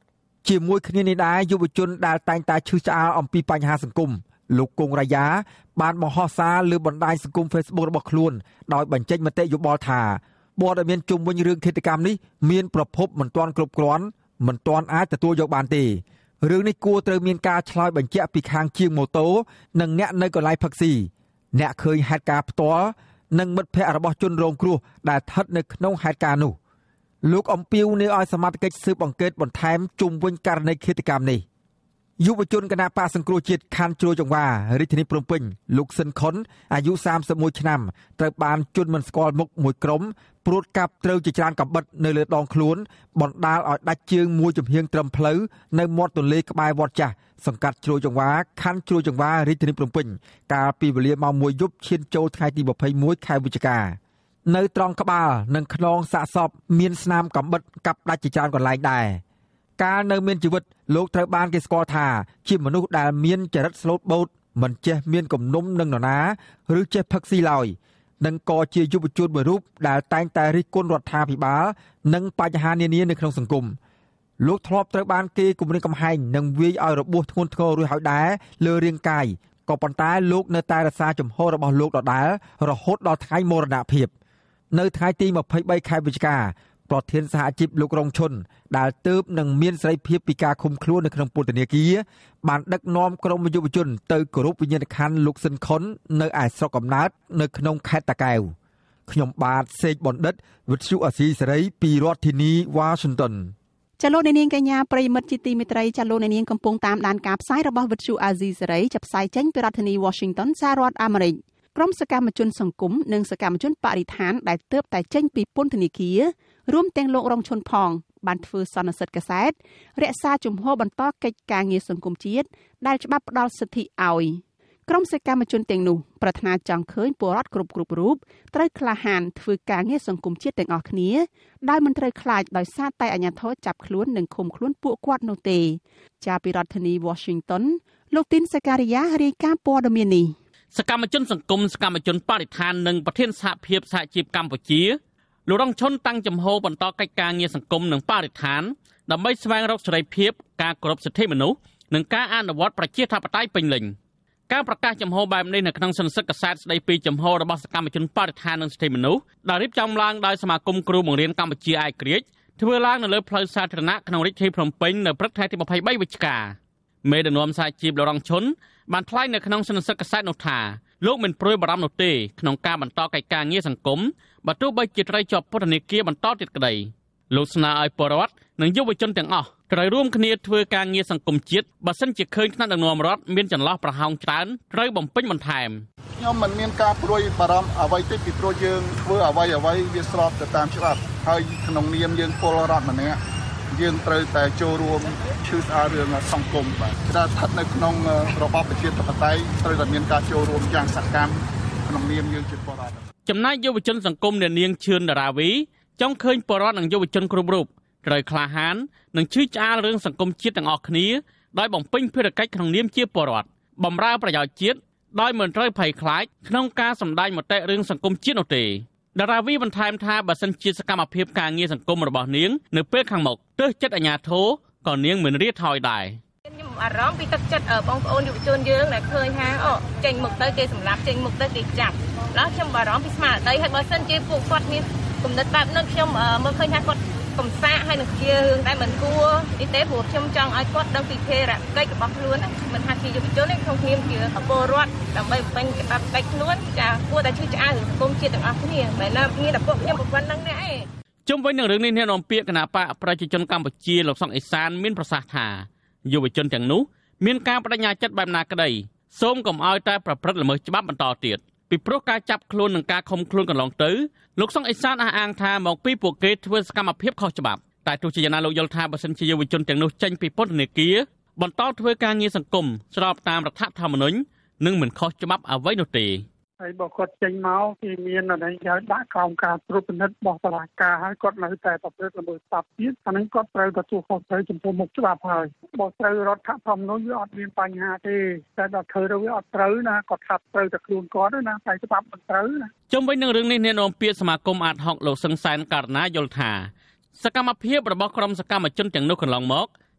ជាមួយគ្នានេះដែរយុវជនដែលតែងតែឈឺឆ្អាលអំពីបញ្ហាសង្គមលោកគង់រាយាបានបង្ហោះសារលើបណ្ដាញសង្គម Facebook របស់ខ្លួនដោយបញ្ចេញមតិយោបល់ថាព័ត៌មានជុំវិញរឿងឃាតកម្មនេះមានប្រភពមិនទាន់គ្រប់គ្រាន់មិនទាន់អាចទទួលយកបានទេរឿងនេះគួរត្រូវមានការឆ្លើយបញ្ជាក់ពីខាងជាងម៉ូតូនិងអ្នកនៅកន្លែងផឹកស៊ីអ្នកឃើញហេតុការណ៍ផ្ទាល់និងមិត្តភ័ក្តិរបស់ជនរងគ្រោះដែលស្ថិតនៅក្នុងហេតុការណ៍នោះលោកអំពីវនៅឲ្យសមត្ថកិច្ចស៊ើបអង្កេតបន្ថែមជុំវិញករណីឃាតកម្មនេះយុវជនគណបកសង្គ្រោះជាតិខណ្ឌជ្រោយចង្វារាជធានីភ្នំពេញលោកស៊ិនខុនអាយុ31ឆ្នាំត្រូវបានជនមិនស្គាល់មុខមួយក្រុមព្រួតកាប់ត្រូវជាច្រើនកាំបិតនៅលើដងខ្លួនបណ្ដាលឲ្យដាច់ជើងមួយចំហៀងត្រឹមផ្លូវនៅមាត់ទន្លេក្បែរវត្តចាស់សង្កាត់ជ្រោយចង្វាខណ្ឌជ្រោយចង្វារាជធានីភ្នំពេញកាលពីវេលាម៉ោង 1 យប់ឈានចូលថ្ងៃទី21ខែវិច្ឆិកានៅត្រង់ក្បាលនិងខ្នងសាកសពមានស្នាមកាំបិតកាប់ដាច់ជាច្រើនកន្លែងដែរកាលនៅមានជីវិតលោកត្រូវបានគេស្គាល់ថាជាមនុស្សដែលមានចរិតស្លូតបូតមិនចេះមានគំនុំនឹងនរណាឬចេះផឹកស៊ីឡើយនិងក៏ជាយុវជនមួយរូបដែលតែងតែរិះគន់រដ្ឋាភិបាលនិងបញ្ហានានានៅក្នុងសង្គមលោកធ្លាប់ត្រូវបានគេគំរាមកំហែងនិងវាយឲ្យរបួសធ្ងន់ធ្ងររួចហើយដែរលើរាងកាយក៏ប៉ុន្តែលោកនៅតែរក្សាជំហររបស់លោកដដែលរហូតដល់ថ្ងៃមរណភាពនៅថ្ងៃទី23ខែវិច្ឆិកាប្រធានសហជីពលោករងឈុនដែលទើបនឹងមានសេរីភាពពីការឃុំខ្លួននៅក្នុងពន្ធនាគារបានដឹកនាំក្រុមយុវជនទៅគោរពវិញ្ញាណក្ខន្ធលោកស៊ិនខុននៅឯស្រុកកំណើតនៅក្នុងខេត្តតាកែវខ្ញុំបាទសេកបណ្ឌិតវិទ្យុអាស៊ីសេរីពីរដ្ឋធានីវ៉ាស៊ីនតោនចលនានាងកញ្ញាប្រិមិត្តជាទីមេត្រីចលនានាងកំពុងតាមដានការផ្សាយរបស់វិទ្យុអាស៊ីសេរីចាប់ផ្សាយចេញពីរដ្ឋធានី Washington សហរដ្ឋអាមេរិកក្រុមសកម្មជនសង្គមនិងសកម្មជនបរិស្ថានដែលទើបតែចេញពីពន្ធនាគាររួមទាំងលោករងឈុនផងបានធ្វើសន្និសីទកាសែតរក្សាជំហរបន្តកិច្ចការងារសង្គមជាតិដែលច្បាប់ផ្ដល់សិទ្ធិឲ្យក្រុមសកម្មជនទាំងនោះប្រាថ្នាចង់ឃើញពលរដ្ឋគ្រប់រូបត្រូវក្លាហានធ្វើការងារសង្គមជាតិទាំងអស់គ្នាដោយមិនត្រូវខ្លាចដោយសារតែអាជ្ញាធរចាប់ខ្លួននិងឃុំខ្លួនពួកគាត់នោះទេជាពីរដ្ឋធានី Washington លោកទីនសការីយ៉ារាយការណ៍ព័ត៌មាននេះសកម្មជនសង្គមសកម្មជនបរិស្ថាននិងប្រធានសហភាពសហជីពកម្ពុជាលោករងឈុនតាំងចំហបន្តកិច្ចការងារសង្គមនិងបរិស្ថានដើម្បីស្វែងរកសេរីភាពការគោរពសិទ្ធិមនុស្សនិងការអនុវត្តប្រជាធិបតេយ្យពេញលេញការប្រកាសចំហបែបនេះនៅក្នុងសន្និសីទកាសែតស្ដីពីចំហរបស់សកម្មជនបរិស្ថាននិងសិទ្ធិមនុស្សដែលរៀបចំឡើងដោយសមាគមគ្រូបង្រៀនកម្ពុជាឯករាជ្យធ្វើឡើងនៅលើផ្លូវសាធារណៈក្នុងរាជធានីភ្នំពេញនៅព្រឹកថ្ងៃទី23វិច្ឆិកាមេដឹកនាំសហជីពលោករងឈុនបានថ្លែងនៅក្នុងសន្និសីទកាសែតនោះថាលោកមិនព្រួយបារម្ភនោះទេក្នុងការបន្តកិច្ចការងារសង្គមបើទោះបីជាត្រូវជាប់ពន្ធនាគារបន្តទៀតក្តីលោកស្នើឲ្យពលរដ្ឋនិងយុវជនទាំងអស់ត្រូវរួមគ្នាធ្វើការងារសង្គមជាតិបើសិនជាឃើញថ្នាក់ដឹកនាំរដ្ឋមានចន្លោះប្រហោងច្រើនត្រូវបំពេញបន្ថែមខ្ញុំមិនមានការព្រួយបារម្ភអ្វីទេពីព្រោះយើងធ្វើអ្វីវាស្របទៅតាមច្បាប់ហើយក្នុងនាមយើងពលរដ្ឋម្នាក់យើងត្រូវតែចូលរួមឈឺស្អាតរឿងសង្គមបាទគឺថាស្ថិតនៅក្នុងរបបប្រជាធិបតេយ្យត្រូវតែមានការចូលរួមយ៉ាងសកម្មក្នុងនាមយើងជាពលរដ្ឋចំណែកយុវជនសង្គមអ្នកនាងឈឿនតារាវីចង់ឃើញពលរដ្ឋនិងយុវជនគ្រប់រូបត្រូវក្លាហាននិងឈឺឆ្អាលរឿងសង្គមជាតិទាំងអស់គ្នាដោយបំពេញភារកិច្ចក្នុងនាមជាពលរដ្ឋបម្រើប្រយោជន៍ជាតិដោយមិនត្រូវភ័យខ្លាចក្នុងការសម្ដែងមតិរឿងសង្គមជាតិនោះទេតារាវីបន្ថែមថាបើសិនជាសកម្មភាពការងារសង្គមរបស់នាងនៅពេលខាងមុខទើសចិត្តអាជ្ញាធរក៏នាងមិនរៀថយដែរខ្ញុំអារម្មណ៍ពីទឹកចិត្តបងប្អូនយុវជនយើងដែលឃើញថាចេញមុខទៅគេសម្លាប់ចេញមុខទៅគេចាប់ដល់ខ្ញុំបារម្ភពីស្មារតីហើយបើសិនជាពួកគាត់មានគំនិតបែបនោះខ្ញុំមើលឃើញថាគាត់កំសាកហើយនឹងជារឿងដែលមិនគួរនេះទេព្រោះខ្ញុំចង់ឲ្យគាត់ដឹងពីភារកិច្ចរបស់ខ្លួនមិនថាជាយុវជនទេក្នុងនាមជាពលរដ្ឋដើម្បីបំពេញកាតព្វកិច្ចខ្លួនចាគួរតែឈឺឆ្អាលសង្គមជាតិទាំងអស់គ្នាមិនមែនមានតែពួកខ្ញុំប៉ុណ្្នឹងទេឯងជុំវិញនឹងរឿងនេះអ្នកនាំពាក្យគណៈបកប្រជាជនកម្ពុជាលោកសុកអេសានមានប្រសាសន៍ថាយុវជនទាំងនោះមានការបដិញ្ញាចិត្តបែបណាក្តីសូមកុំឲ្យតែប្រព្រឹត្តល្មើសច្បាប់បន្តទៀតពីព្រោះការចាប់ខ្លួននិងការឃុំខ្លួនកន្លងទៅលោកសុកអេសានអះអាងថាមកពីពួកគេធ្វើសកម្មភាពខុសច្បាប់តែទោះជាយ៉ាងណាលោកយល់ថាបើសិនជាយុវជនទាំងនោះចេញពីពន្ធនាគារបន្តធ្វើការងារសង្គមស្របតាមរដ្ឋធម្មនុញ្ញនឹងមិនខុសច្បាប់អ្វីនោះទេហើយបើគាត់ចេញមកគេមានអីគេដាក់ក្រោមការត្រួតពិនិត្យរបស់តុលាការហើយគាត់នៅតែប្រព្រឹត្តល្មើសច្បាប់ទៀតអានេះគាត់ត្រូវទទួលខុសត្រូវចំពោះមុខច្បាប់ហើយបើត្រូវរដ្ឋធម្មនុញ្ញវាអត់មានបញ្ហាទេតែដល់ធ្វើទៅវាអត់ត្រូវណាគាត់ថាត្រូវតែខ្លួនគាត់ណាតែច្បាប់មិនត្រូវណាជុំវិញនឹងរឿងនេះអ្នកនាំពាក្យសមាគមអាតហុកលោកសឹងសែនករណាយល់ថាសកម្មភាពរបស់ក្រុមសកម្មជនទាំងនោះកន្លងមក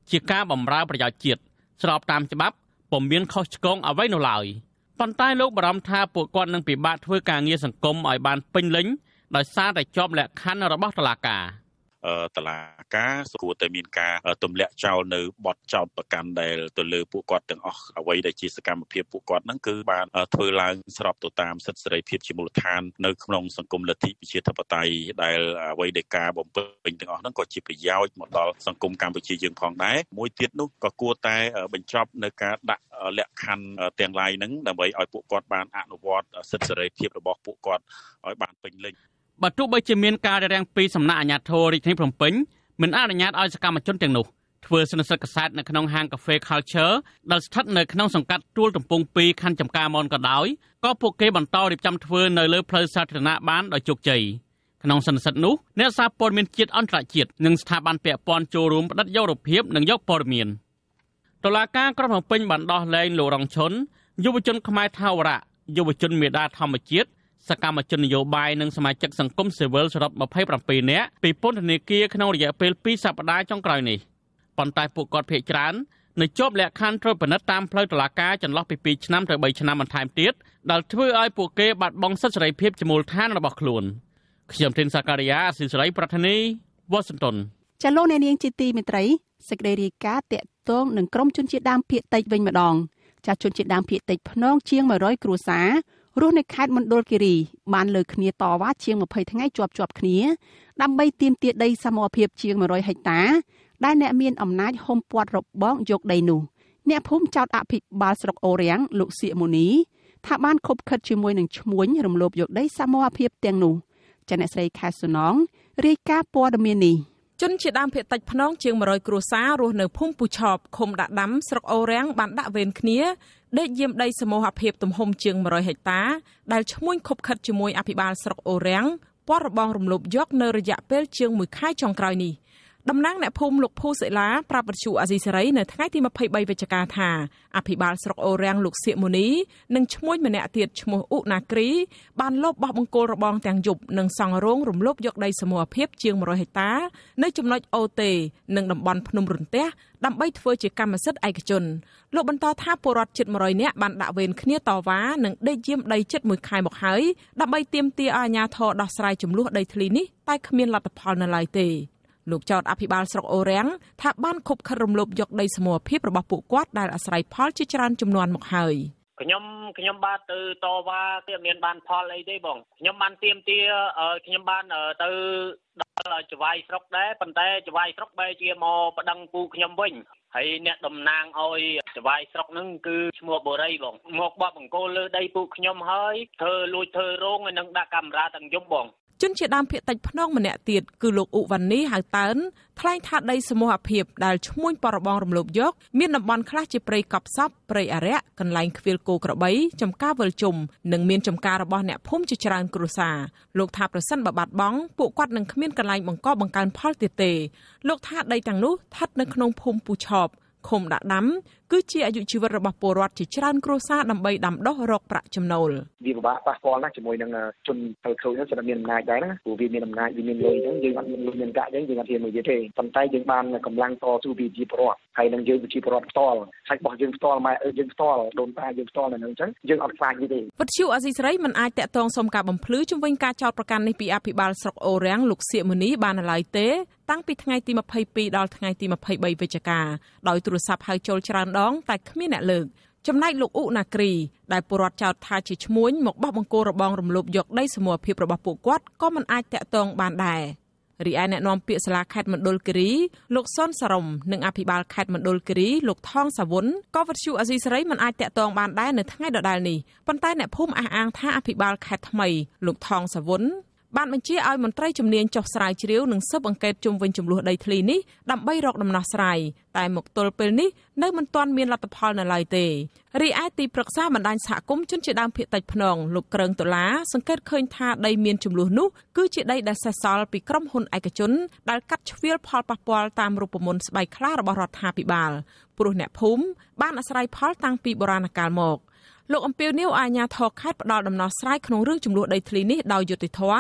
ជាការបម្រើប្រយោជន៍ជាតិស្របតាមច្បាប់ពុំមានខុសឆ្គងអ្វីនោះឡើយប៉ុន្តែលោកបារម្ភថាពួកគាត់នឹងពិបាកធ្វើការងារសង្គមឲ្យបានពេញលេញដោយសារតែជាប់លក្ខខណ្ឌរបស់តុលាការតឡាការគួរតែមានការទម្លាក់ចោលនៅបទចោទប្រកាន់ដែលទៅលើពួកគាត់ទាំងអស់អ្វីដែលជាសកម្មភាពពួកគាត់ហ្នឹងគឺបានធ្វើឡើងស្របទៅតាមសិទ្ធិសេរីភាពជាមូលដ្ឋាននៅក្នុងសង្គមលទ្ធិប្រជាធិបតេយ្យដែលអ្វីដែលការបំពេញទាំងអស់ហ្នឹងក៏ជាប្រយោជន៍មកដល់សង្គមកម្ពុជាយើងផងដែរមួយទៀតនោះក៏គួរតែបញ្ចប់នៅការដាក់លក្ខខណ្ឌទាំងឡាយហ្នឹងដើម្បីឲ្យពួកគាត់បានអនុវត្តសិទ្ធិសេរីភាពរបស់ពួកគាត់ឲ្យបានពេញលេញបើទោះបីជាមានការរារាំងពីសំណាក់អាជ្ញាធររាជធានីភ្នំពេញមិនអនុញ្ញាតឲ្យសកម្មជនទាំងនោះធ្វើសន្និសីទកាសែតនៅក្នុងហាងកាហ្វេ Culture ដែលស្ថិតនៅក្នុងសង្កាត់ទួលទំពង់2ខណ្ឌចំការមនក៏ដោយក៏ពួកគេបន្តរៀបចំធ្វើនៅលើផ្លូវសាធារណៈបានដោយជោគជ័យក្នុងសន្និសីទនោះអ្នកសារព័ត៌មានជាតិអន្តរជាតិនិងស្ថាប័នពាក់ព័ន្ធចូលរួមផ្តិតយករូបភាពនិងយកព័ត៌មានតុលាការក្រុងភ្នំពេញបានដោះលែងលោករងឈុនយុវជនខ្មែរថាវរៈយុវជនមេដាធម្មជាតិសកម្មជននយោបាយនិងសមាជិកសង្គមស៊ីវិលសរុប27នាក់ពីពន្ធនាគារក្នុងរយៈពេល2សប្តាហ៍ចុងក្រោយនេះប៉ុន្តែពួកគាត់ភាគច្រើននៅជាប់លក្ខខណ្ឌត្រួតពិនិត្យតាមផ្លូវតុលាការចន្លោះពី2ឆ្នាំទៅ3ឆ្នាំបន្ថែមទៀតដែលធ្វើឲ្យពួកគេបាត់បង់សិទ្ធិសេរីភាពជាមូលដ្ឋានរបស់ខ្លួនខ្ញុំធីនសាការីយ៉ាអស៊ីសេរីប្រធានីវ៉ាស៊ីនតោនចាលោកអ្នកនាងជាទីមេត្រីសេចក្តីរាយការណ៍តាក់ទងនឹងក្រុមជនជាតិដើមភាគតិចវិញម្ដងចាជនជាតិដើមភាគតិចភ្នងជាង100គ្រួសាររស់នៅខេត្តមណ្ឌលគិរីបានលើគ្នាតវ៉ាជាង20ថ្ងៃជាប់គ្នាដើម្បីទាមទារដីសមរភាពជាង100ហិកតាដែលអ្នកមានអំណាចហុំព័ទ្ធរបងយកដីនោះអ្នកភូមិចោទអភិបាលស្រុកអូរាំងលោកសៀកមូនីថាបានខົບខិតជាមួយនឹងឈ្មួញរំលោភយកដីសមរភាពទាំងនោះចាអ្នកស្រីខែសុណងរាយការណ៍ព័ត៌មាននេះជនជាដើមភាគតិចភ្នងជាង100គ្រួសាររស់នៅភូមិពូឆបឃុំដាក់ដាំស្រុកអូរាំងបានដាក់វេនគ្នាដេកយាមដីសមរភាពទំហំជាង100ហិកតាដែលឈ្មួញខົບខិតជាមួយអភិបាលស្រុកអូរាំងព័ទ្ធរបងរំលោភយកនៅរយៈពេលជាង1ខែចុងក្រោយនេះតំណាងអ្នកភូមិលោកភូសិលាប្រាប់វិទ្យុអាស៊ីសេរីនៅថ្ងៃទី23វិច្ឆិកាថាអភិបាលស្រុកអូរាំងលោកសៀកមូនីនិងឈ្មួញម្នាក់ទៀតឈ្មោះឧណាគ្រីបានលបបោះបង្គោលរបងទាំងយប់និងសង់រោងរំលោភយកដីសមរភាពជាង100ហិកតានៅចំណុចអូតេនិងតំបន់ភ្នំរន្ទះដើម្បីធ្វើជាកម្មសិទ្ធិឯកជនលោកបន្តថាពលរដ្ឋជិត100នាក់បានដាក់វេនគ្នាតវ៉ានិងដេកយាមដីជិត1ខែមកហើយដើម្បីទាមទារឲ្យអាជ្ញាធរដោះស្រាយចំនួនដីធ្លីនេះតែគ្មានលទ្ធផលនៅឡើយទេលោកចោទអភិបាលស្រុកអូរាំងថាបានខົບខិតរំលោភយកដីសមរភាពរបស់ពួកគាត់ដែលអាស្រ័យផលជាច្រើនចំនួនមកហើយខ្ញុំបានទៅតវ៉ាវាមានបានផលអីទេបងខ្ញុំបានទាមទារខ្ញុំបានទៅដល់ចវាយស្រុកដែរប៉ុន្តែចវាយស្រុកបែរជាមកប្តឹងពូខ្ញុំវិញហើយអ្នកតំណាងឲ្យចវាយស្រុកហ្នឹងគឺឈ្មោះបូរីបងមកបោះបង្គោលលើដីពូខ្ញុំហើយលួចធ្វើរោងហើយនឹងដាក់កាមេរ៉ាទាំងយប់បងជនជាដើមភាគតិចភ្នងម្នាក់ទៀតគឺលោកអ៊ុវ៉ានីហៅតើនថ្លែងថាដីសមរភាពដែលឈ្មួញបរបងរំលោភយកមានតំបន់ខ្លះជាព្រៃកប់សពព្រៃអារក្សកន្លែងខ្វៀលគោក្របីចំការវិលជុំនិងមានចំការរបស់អ្នកភូមិជាច្រើនគ្រួសារលោកថាប្រសិនបើបាត់បង់ពួកគាត់នឹងគ្មានកន្លែងបង្កបង្កើនផលទៀតទេលោកថាដីទាំងនោះស្ថិតនៅក្នុងភូមិពូឆបឃុំដាក់ដាំគឺជាអាយុជីវិតរបស់ពលរដ្ឋជាច្រើនគ្រួសារដើម្បីដាំដុះរកប្រាក់ចំណូលវាពិបាកប៉ះពាល់ណាស់ជាមួយនឹងជនខិលខូចហ្នឹងស្រាប់មានអំណាចដែរណាព្រោះវាមានអំណាចវាមានលុយអញ្ចឹងយើងអត់មានលុយមានកាក់អញ្ចឹងយើងអត់ហ៊ានមកនិយាយទេប៉ុន្តែយើងបានកម្លាំងតស៊ូពីប្រជាពលរដ្ឋហើយនឹងយើងប្រជាពលរដ្ឋផ្ទាល់ហើយរបស់យើងផ្ទាល់ម៉ែយើងផ្ទាល់ដូនតាយើងផ្ទាល់នៅហ្នឹងអញ្ចឹងយើងអត់ខ្លាចទេវិទ្យុអាស៊ីសេរីមិនអាចតាក់ទងសុំការបំភ្លឺជំវិញការចោទប្រកាន់នេះពីអភិបាលស្រុកអូរាំងលោកសៀកមូនីបានឡើយទេតាំងពីថ្ងៃទី22ដល់ថ្ងៃទី23វិច្ឆិកាដោយទូរស័ព្ទហៅចូលច្រើនដងតែគ្មានអ្នកលើកចំណែកលោកអ៊ុណាគ្រីដែលពលរដ្ឋចោទថាជាឈ្មួញមកបោះបង្គោលរបងរំលោភយកដីសមរភាពរបស់ពួកគាត់ក៏មិនអាចតាក់ទងបានដែររីឯអ្នកនាំពាក្យសាលាខេត្តមណ្ឌលគិរីលោកសុនសរមនិងអភិបាលខេត្តមណ្ឌលគិរីលោកថងសាវុនក៏វិទ្យុអាស៊ីសេរីមិនអាចតាក់ទងបានដែរនៅថ្ងៃដដែលនេះប៉ុន្តែអ្នកភូមិអះអាងថាអភិបាលខេត្តថ្មីលោកថងសាវុនបានបញ្ជាឲ្យមន្ត្រីជំនាញចុះស្រាវជ្រាវនិងស៊ើបអង្កេតជុំវិញចំនួនដីធ្លីនេះដើម្បីរកដំណោះស្រាយតែមកទល់ពេលនេះនៅមិនទាន់មានលទ្ធផលនៅឡើយទេរីឯទីប្រឹក្សាបណ្ដាញសហគមន៍ជនជាដើមភាគតិចភ្នងលោកក្រឹងដុល្លារសង្កេតឃើញថាដីមានចំនួននោះគឺជាដីដែលសេសសល់ពីក្រុមហ៊ុនឯកជនដែលកាត់ជ្រៀលផលប៉ះពាល់តាមរូបមន្តស្បែកខ្លារបស់រដ្ឋាភិបាលព្រោះអ្នកភូមិបានអាស្រ័យផលតាំងពីបុរាណកាលមកលោកអំពាវនាវឲ្យអាជ្ញាធរខេត្តផ្ដល់ដំណោះស្រាយក្នុងរឿងចំនួនដីធ្លីនេះដោយយុត្តិធម៌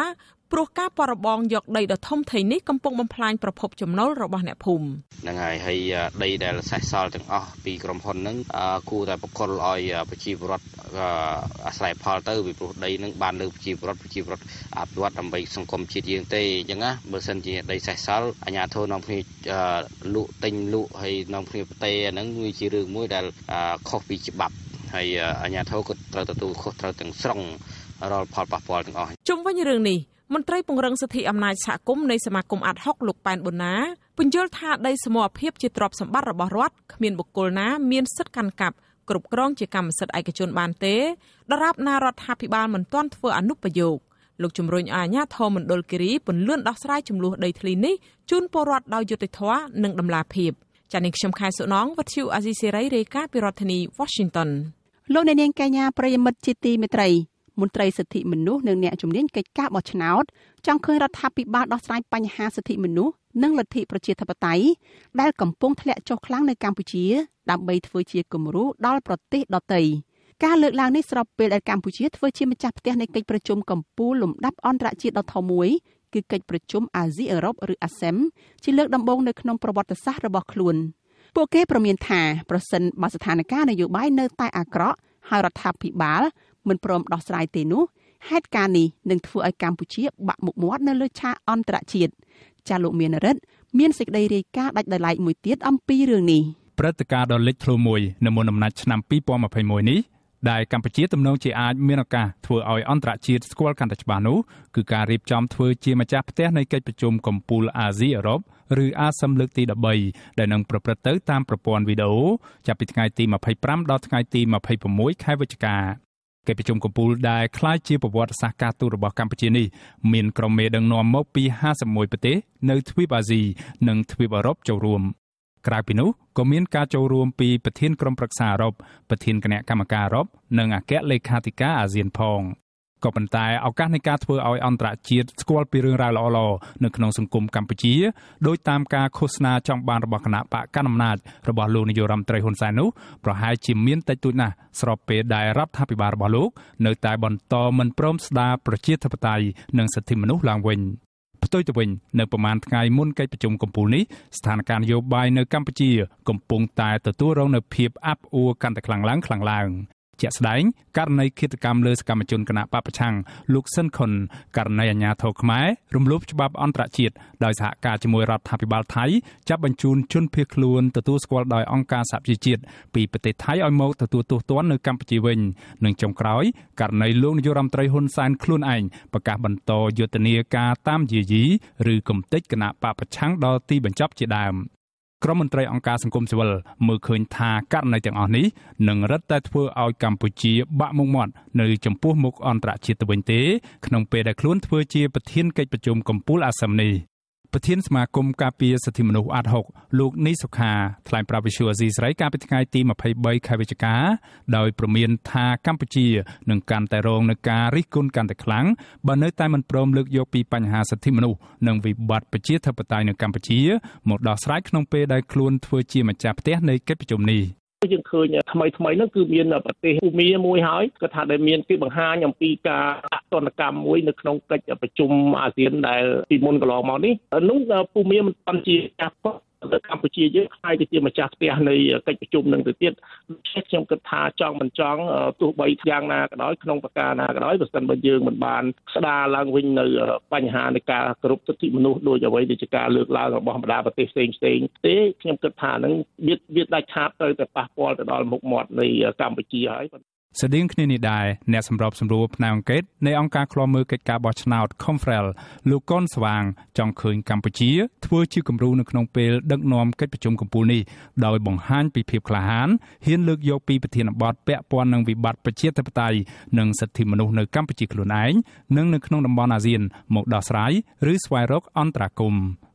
ព្រោះការបរបងយកដីដ៏ធំធេងនេះកំពុងបំផ្លាញប្រភពចំណូលរបស់អ្នកភូមិហ្នឹងហើយដីដែលសេសសល់ទាំងអស់ពីក្រុមហ៊ុនហ្នឹងគួរតែបកគលឲ្យប្រជាពលរដ្ឋអាស្រ័យផលទៅពីព្រោះដីហ្នឹងបានលើប្រជាពលរដ្ឋអភិវឌ្ឍដើម្បីសង្គមជាតិយើងទេអញ្ចឹងណាបើសិនជាដីសេសសល់អាជ្ញាធរនាំគ្នាលក់ទិញលក់ហើយនាំគ្នាផ្ទេរអាហ្នឹងវាជារឿងមួយដែលខុសពីច្បាប់ហើយអាជ្ញាធរក៏ត្រូវទទួលខុសត្រូវទាំងស្រុងរាល់ផលប៉ះពាល់ទាំងអស់ជុំវិញរឿងនេះមន្ត្រីពង្រឹងសិទ្ធិអំណាចសហគមន៍នៃសមាគមអាត់ហុកលោកប៉ែនប៊ុនណាពន្យល់ថាដីសមរភាពជាទ្រព្យសម្បត្តិរបស់រដ្ឋគ្មានបុគ្គលណាមានសិទ្ធិកាន់កាប់គ្រប់គ្រងជាកម្មសិទ្ធិឯកជនបានទេដរាបណារដ្ឋាភិបាលមិនទាន់ធ្វើអនុប្រយោគលោកជំរុញអាជ្ញាធរមណ្ឌលគិរីពន្លឿនដោះស្រាយចំនួនដីធ្លីនេះជូនពលរដ្ឋដោយយុត្តិធម៌និងតម្លាភាពចា៎នាងខ្ញុំខែសុណងវັດឈូអាស៊ីសេរីរាយការណ៍ពីរដ្ឋធានី Washington លោកអ្នកនាងកញ្ញាប្រិយមិត្តជាទីមេត្រីមន្ត្រីសិទ្ធិមនុស្សនិងអ្នកជំនាញកិច្ចការបោះឆ្នោតចង់ឃើញរដ្ឋាភិបាលដោះស្រាយបញ្ហាសិទ្ធិមនុស្សនិងលទ្ធិប្រជាធិបតេយ្យដែលកំពុងធ្លាក់ចុះខ្លាំងនៅកម្ពុជាដើម្បីធ្វើជាគំរូដល់ប្រទេសដទៃការលើកឡើងនេះស្របពេលដែលកម្ពុជាធ្វើជាម្ចាស់ផ្ទះនៃកិច្ចប្រជុំកំពូលលំដាប់អន្តរជាតិដ៏ធំមួយគឺកិច្ចប្រជុំអាស៊ីអឺរ៉ុបឬ ASEM ជាលើកដំបូងនៅក្នុងប្រវត្តិសាស្ត្ររបស់ខ្លួនពួកគេប្រមានថាប្រសិនបើស្ថានភាពនយោបាយនៅតែអាក្រក់ហើយរដ្ឋាភិបាលមិនព្រមដោះស្រាយទេនោះហេតុការណ៍នេះនឹងធ្វើឲ្យកម្ពុជាបាក់មុខមាត់នៅលើឆាកអន្តរជាតិចាលោកមានរិទ្ធមានសេចក្តីរាយការណ៍ដាច់ដោយឡែកមួយទៀតអំពីរឿងនេះព្រឹត្តិការណ៍ដ៏លេចធ្លោមួយនៅមុនអំណាចឆ្នាំ2021នេះដែលកម្ពុជាទំនងជាអាចមានឱកាសធ្វើឲ្យអន្តរជាតិស្គាល់កាន់តែច្បាស់នោះគឺការរៀបចំធ្វើជាម្ចាស់ផ្ទះនៃកិច្ចប្រជុំកំពូលអាស៊ីអឺរ៉ុបឬ ASEM លើកទី13ដែលនឹងប្រព្រឹត្តទៅតាមប្រព័ន្ធវីដេអូចាប់ពីថ្ងៃទី25ដល់ថ្ងៃទី26ខែវិច្ឆិកាកិច្ចប្រជុំកំពូលដែលคล้ายជាប្រវត្តិសាស្ត្រការទូតរបស់កម្ពុជានេះមានក្រុមមេដឹកនាំមកពី51ប្រទេសនៅទ្វីបអាស៊ីនិងទ្វីបអឺរ៉ុបចូលរួមក្រៅពីនោះក៏មានការចូលរួមពីប្រធានក្រុមប្រឹក្សាអឺរ៉ុបប្រធានគណៈកម្មការអឺរ៉ុបនិងអគ្គលេខាធិការអាស៊ានផងក៏ប៉ុន្តែឱកាសនៃការធ្វើឲ្យអន្តរជាតិស្គាល់ពីរឿងរ៉ាវល្អៗនៅក្នុងសង្គមកម្ពុជាដោយតាមការឃោសនាចង់បានរបស់គណៈបកកណ្ដាលអំណាចរបស់លោកនាយរដ្ឋមន្ត្រីហ៊ុនសែននោះប្រហែលជាមានតិចតួចណាស់ស្របពេលដែលរដ្ឋាភិបាលរបស់លោកនៅតែបន្តមិនព្រមស្ដារប្រជាធិបតេយ្យនិងសិទ្ធិមនុស្សឡើងវិញផ្ទុយទៅវិញនៅប្រមាណថ្ងៃមុនកិច្ចប្រជុំកំពូលនេះស្ថានភាពនយោបាយនៅកម្ពុជាកំពុងតែទទួលរងនូវភាពអាប់អួរកាន់តែខ្លាំងឡើងជាក់ស្ដែងករណីឃាតកម្មលើសកម្មជនគណបកប្រឆាំងលោកស៊ិនខុនករណីអាញាធរខ្មែររំលោភច្បាប់អន្តរជាតិដោយសហការជាមួយរដ្ឋាភិបាលថៃចាប់បញ្ជូនជនភៀសខ្លួនទទួលស្គាល់ដោយអង្គការសហប្រជាជាតិពីប្រទេសថៃឲ្យមកទទួលទោសទណ្ឌនៅកម្ពុជាវិញនិងចុងក្រោយករណីលោកនាយរដ្ឋមន្ត្រីហ៊ុនសែនខ្លួនឯងប្រកាសបន្តយុទ្ធនាការតាមយាយីឬគំទេចគណបកប្រឆាំងដល់ទីបញ្ចប់ជាដើមក្រុមមន្ត្រីអង្គការសង្គមស៊ីវិលមើលឃើញថាករណីទាំងអស់នេះនឹងរឹតតែធ្វើឲ្យកម្ពុជាបាក់មុខមាត់នៅចំពោះមុខអន្តរជាតិទៅវិញទេក្នុងពេលដែលខ្លួនធ្វើជាប្រធានកិច្ចប្រជុំកំពូលអាស៊ាំនេះប្រធានសមាគមការពារសិទ្ធិមនុស្សអាត់ហុកលោកនីសុខាថ្លែងប្រាប់វិទ្យុអាស៊ីសេរីកាលពីថ្ងៃទី23ខែវិច្ឆិកាដោយព្រមានថាកម្ពុជានឹងកាន់តែរងនឹងការរិះគន់កាន់តែខ្លាំងបើនៅតែមិនព្រមលើកយកពីបញ្ហាសិទ្ធិមនុស្សនិងវិបត្តិប្រជាធិបតេយ្យនៅកម្ពុជាមកដោះស្រាយក្នុងពេលដែលខ្លួនធ្វើជាម្ចាស់ផ្ទះនៃកិច្ចប្រជុំនេះយើងឃើញថ្មីហ្នឹងគឺមានប្រទេសភូមាមួយហើយគាត់ថាដែលមានគេបង្ហាញអំពីការដាក់ទណ្ឌកម្មមួយនៅក្នុងកិច្ចប្រជុំអាស៊ានដែលពីមុនកន្លងមកនេះនោះភូមាមិនបានជាការកម្ពុជាយើងខ្លាយទៅជាម្ចាស់ផ្ទះនៃកិច្ចប្រជុំនឹងទៅទៀតខ្ញុំគិតថាចង់មិនចង់ទោះបីយ៉ាងណាក៏ដោយក្នុងប្រការណាក៏ដោយបើសិនបើយើងមិនបានស្ដារឡើងវិញនៅបញ្ហានៃការគោរពសិទ្ធិមនុស្សដោយអ្វីដែលជាការលើកឡើងរបស់បណ្ដាប្រទេសផ្សេងទេខ្ញុំគិតថានឹងវាដាច់ខាតទៅតែប៉ះពាល់ទៅដល់មុខមាត់នៃកម្ពុជាហើយស្តីងគ្នានេះដែរអ្នកសម្របសម្រួលផ្នែកអង្កេតនៃអង្គការឃ្លាំមើលកិច្ចការបោះឆ្នោត Confrel លោកកុនស្វាងចង់ឃើញកម្ពុជាធ្វើជាគំរូនៅក្នុងពេលដឹកនាំកិច្ចប្រជុំកំពូលនេះដោយបង្ហាញពីភាពក្លាហានហ៊ានលើកយកពីប្រធានបទពាក់ព័ន្ធនឹងវិបត្តិប្រជាធិបតេយ្យនិងសិទ្ធិមនុស្សនៅកម្ពុជាខ្លួនឯងនិងនៅក្នុងតំបន់អាស៊ានមកដោះស្រាយឬស្វែងរកអន្តរាគមន៍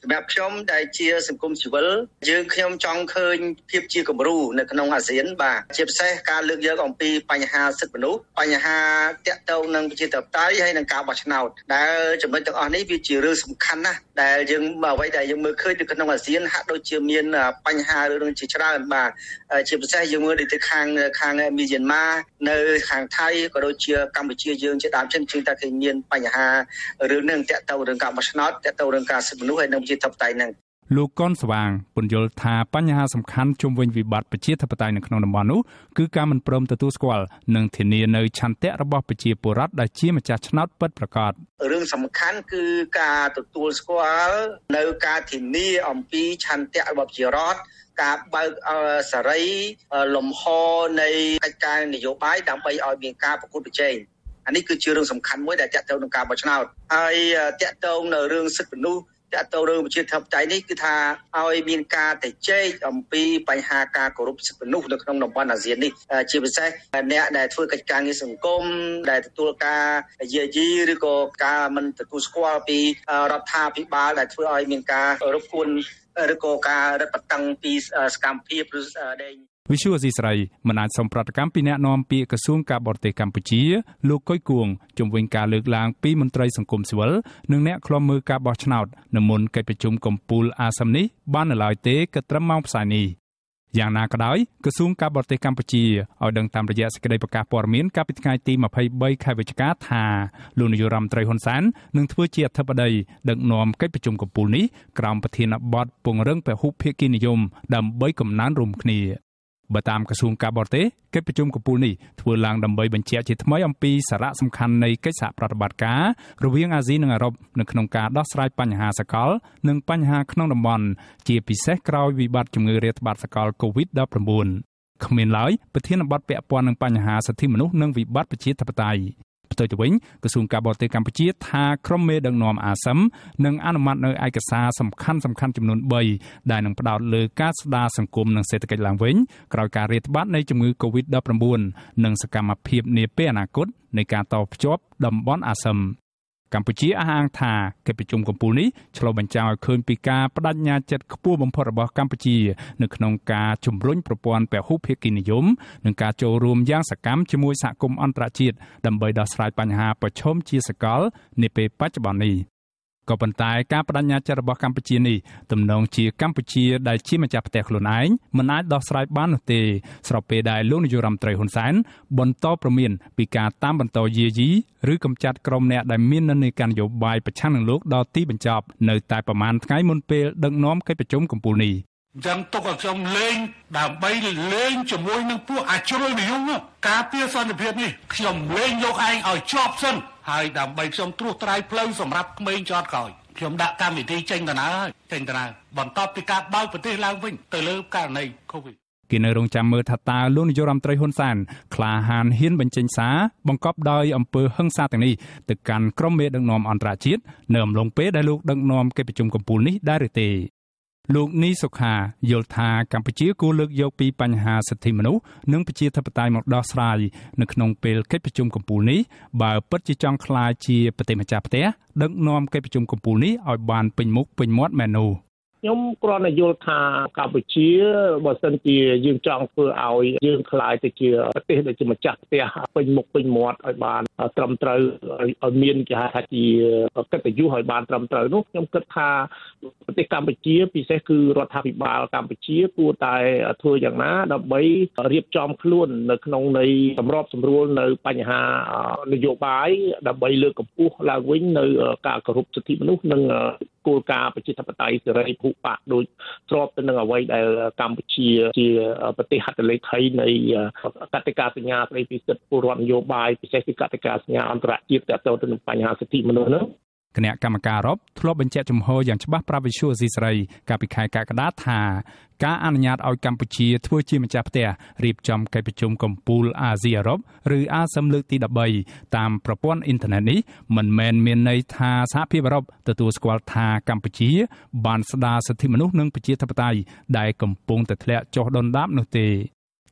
សម្រាប់ខ្ញុំដែលជាសង្គមស៊ីវិលយើងខ្ញុំចង់ឃើញភាពជាគំរូនៅក្នុងអាស៊ានបាទជាពិសេសការលើកយកអំពីបញ្ហាសិទ្ធិមនុស្សបញ្ហាទាក់ទងនឹងប្រជាធិបតេយ្យហើយនឹងការបោះឆ្នោតដែលចំណុចទាំងអស់នេះវាជារឿងសំខាន់ណាស់ដែលយើងអ្វីដែលយើងមើលឃើញនៅក្នុងអាស៊ានហាក់ដូចជាមានបញ្ហារឿងជាច្រើនបាទជាពិសេសយើងមើលទៅខាងមីយ៉ាន់ម៉ានៅខាងថៃក៏ដូចជាកម្ពុជាយើងជាដើមចឹងគឺតែគេមានបញ្ហារឿងនឹងតាក់ទងរឿងការបោះឆ្នោតតាក់ទងរឿងការសិទ្ធិមនុស្សហើយនិងប្រជាធិបតេយ្យហ្នឹងលោកកនស្វាងពន្យល់ថាបញ្ហាសំខាន់ជុំវិញវិបត្តិប្រជាធិបតេយ្យនៅក្នុងតំបន់នោះគឺការមិនព្រមទទួលស្គាល់និងធានានៅឆន្ទៈរបស់ប្រជាពលរដ្ឋដែលជាម្ចាស់ឆ្នោតពិតប្រាកដរឿងសំខាន់គឺការទទួលស្គាល់នៅការធានាអំពីឆន្ទៈរបស់ប្រជាពលរដ្ឋការបើកសេរីលំហនៃកិច្ចការនយោបាយដើម្បីឲ្យមានការប្រកួតប្រជែងអានេះគឺជារឿងសំខាន់មួយដែលតាក់ទងនឹងការបោះឆ្នោតហើយតាក់ទងនៅរឿងសិទ្ធិមនុស្សតាក់ទងរឿងប្រជាធិបតេយ្យនេះគឺថាឲ្យមានការទៅជែកអំពីបញ្ហាការគោរពសិទ្ធិមនុស្សនៅក្នុងតំបន់អាស៊ាននេះជាពិសេសអ្នកដែលធ្វើកិច្ចការងារសង្គមដែលទទួលការយាយីឬក៏ការមិនទទួលស្គាល់ពីរដ្ឋាភិបាលដែលធ្វើឲ្យមានការរកគួនឬក៏ការរឹតបន្តឹងពីសកម្មភាពឬដែងវិសុវអស៊ីស្រីមិនអាចសំប្រតិកម្មពីអ្នកនាំពាក្យក្រសួងការបរទេសកម្ពុជាលោកកុយគួងជំវិញការលើកឡើងពីមន្ត្រីសង្គមស៊ីវិលនិងអ្នកឃ្លាំមើលការបោះឆ្នោតនៅមុនកិច្ចប្រជុំកំពូលអាស៊ាននេះបាននៅឡើយទេគិតត្រឹមម៉ោងផ្សាយនេះយ៉ាងណាក៏ដោយក្រសួងការបរទេសកម្ពុជាឲ្យដឹងតាមរយៈសេចក្តីប្រកាសព័ត៌មានកាលពីថ្ងៃទី23ខែវិច្ឆិកាថាលោកនាយរដ្ឋមន្ត្រីហ៊ុនសែននឹងធ្វើជាអធិបតីដឹកនាំកិច្ចប្រជុំកំពូលនេះក្រោមប្រធានបទពង្រឹងពហុភាគីនិយមដើម្បីកំណើនរួមគ្នាបើតាមក្រសួងការបរទេសកិច្ចប្រជុំកំពូលនេះធ្វើឡើងដើម្បីបញ្ជាក់ជាថ្មីអំពីសារៈសំខាន់នៃកិច្ចសហប្រតិបត្តិការរវាងអាស៊ីនិងអឺរ៉ុបនៅក្នុងការដោះស្រាយបញ្ហាសកលនិងបញ្ហាក្នុងតំបន់ជាពិសេសក្រោយវិបត្តិជំងឺរាតត្បាតសកល COVID-19 គ្មានឡើយប្រធានបទពាក់ព័ន្ធនឹងបញ្ហាសិទ្ធិមនុស្សនិងវិបត្តិប្រជាធិបតេយ្យផ្ទុយទៅវិញក្រសួងការបរទេសកម្ពុជាថាក្រុមមេដឹកនាំអាស៊ាននឹងអនុម័តនៅឯកសារសំខាន់ចំនួន3ដែលនឹងផ្ដោតលើការស្ដារសង្គមនិងសេដ្ឋកិច្ចឡើងវិញក្រោយការរាតត្បាតនៃជំងឺ COVID-19 និងសកម្មភាពនាពេលអនាគតនៃការតភ្ជាប់តំបន់អាស៊ានកម្ពុជាអះអាងថាកិច្ចប្រជុំកំពូលនេះឆ្លុះបញ្ចាំងឲ្យឃើញពីការបដិញ្ញាចិត្តខ្ពស់បំផុតរបស់កម្ពុជានៅក្នុងការជំរុញប្រព័ន្ធពហុភាគីនិយមនិងការចូលរួមយ៉ាងសកម្មជាមួយសហគមន៍អន្តរជាតិដើម្បីដោះស្រាយបញ្ហាប្រឈមជាសកលនាពេលបច្ចុប្បន្ននេះក៏ប៉ុន្តែការបដិញ្ញាចិត្តរបស់កម្ពុជានេះទំនងជាកម្ពុជាដែលជាម្ចាស់ផ្ទះខ្លួនឯងមិនអាចដោះស្រាយបាននោះទេស្របពេលដែលលោកនាយរដ្ឋមន្ត្រីហ៊ុនសែនបន្តព្រមានពីការតាមបន្តយាយីឬកម្ចាត់ក្រុមអ្នកដែលមាននិន្នាការនយោបាយប្រឆាំងនឹងលោកដល់ទីបញ្ចប់នៅតែប្រមាណថ្ងៃមុនពេលដឹកនាំកិច្ចប្រជុំកំពូលនេះចាំទុកឲ្យខ្ញុំលេងដើម្បីលេងជាមួយនឹងពួកអាជ្រុលនិយមការពារសន្តិភាពនេះខ្ញុំលេងយកឯងឲ្យជាប់សិនហើយដើម្បីខ្ញុំត្រួសត្រាយផ្លូវសម្រាប់ក្មេងចតក្រោយខ្ញុំដាក់កម្មវិធីចេញដំណើរបន្ទាប់ពីការបើកប្រទេសឡើងវិញទៅលើករណី COVID គេនៅរងចាំមើលថាតើលោកនាយរដ្ឋមន្ត្រីហ៊ុនសែនក្លាហានហ៊ានបញ្ចេញសារបង្កប់ដោយអំពើហិង្សាទាំងនេះទៅកាន់ក្រុមមេដឹកនាំអន្តរជាតិនៅអំឡុងពេលដែលលោកដឹកនាំកិច្ចប្រជុំកំពូលនេះដែរឬទេលោកនីសុខាយល់ថាកម្ពុជាគួរលើកយកពីបញ្ហាសិទ្ធិមនុស្សនិងប្រជាធិបតេយ្យមកដោះស្រាយនៅក្នុងពេលកិច្ចប្រជុំកំពូលនេះបើពិតជាចង់ក្លាយជាប្រទេសម្ចាស់ផ្ទះដឹកនាំកិច្ចប្រជុំកំពូលនេះឲ្យបានពេញមុខពេញមាត់មែននោះខ្ញុំគ្រាន់តែយល់ថាកម្ពុជាបើសិនជាយើងចង់ធ្វើឲ្យយើងក្លាយទៅជាប្រទេសដែលជាម្ចាស់ផ្ទះពេញមុខពេញមាត់ឲ្យបានត្រឹមត្រូវឲ្យមានគេហៅថាជាកិត្តិយសឲ្យបានត្រឹមត្រូវនោះខ្ញុំគិតថាប្រទេសកម្ពុជាពិសេសគឺរដ្ឋាភិបាលកម្ពុជាគួរតែធ្វើយ៉ាងណាដើម្បីរៀបចំខ្លួននៅក្នុងនៃសម្របសម្រួលនៅបញ្ហានយោបាយដើម្បីលើកកម្ពស់ឡើងវិញនៅការគោរពសិទ្ធិមនុស្សនិងគោលការណ៍ប្រជាធិបតេយ្យសេរីភូប៉ាដូចស្របទៅនឹងអ្វីដែលកម្ពុជាជាប្រទេសហត្ថលេខីនៃកតិកាសញ្ញាស្តីពីសិទ្ធិពលរដ្ឋនយោបាយពិសេសគឺកតិកាសញ្ញាអន្តរជាតិទាក់ទងទៅនឹងបញ្ហាសិទ្ធិមនុស្សនោះគណៈកម្មការអឺរ៉ុបធ្លាប់បញ្ជាក់ចំហយ៉ាងច្បាស់ប្រាប់វិទ្យុអស៊ីសេរីកាលពីខែកក្កដាថាការអនុញ្ញាតឲ្យកម្ពុជាធ្វើជាម្ចាស់ផ្ទះរៀបចំកិច្ចប្រជុំកំពូលអាស៊ីអឺរ៉ុបឬអាស៊ានលើកទី13តាមប្រព័ន្ធអ៊ីនធឺណិតនេះមិនមែនមានន័យថាសហភាពអឺរ៉ុបទទួលស្គាល់ថាកម្ពុជាបានស្ដារសិទ្ធិមនុស្សនិងប្រជាធិបតេយ្យដែលកំពុងតែធ្លាក់ចុះដុនដាបនោះទេ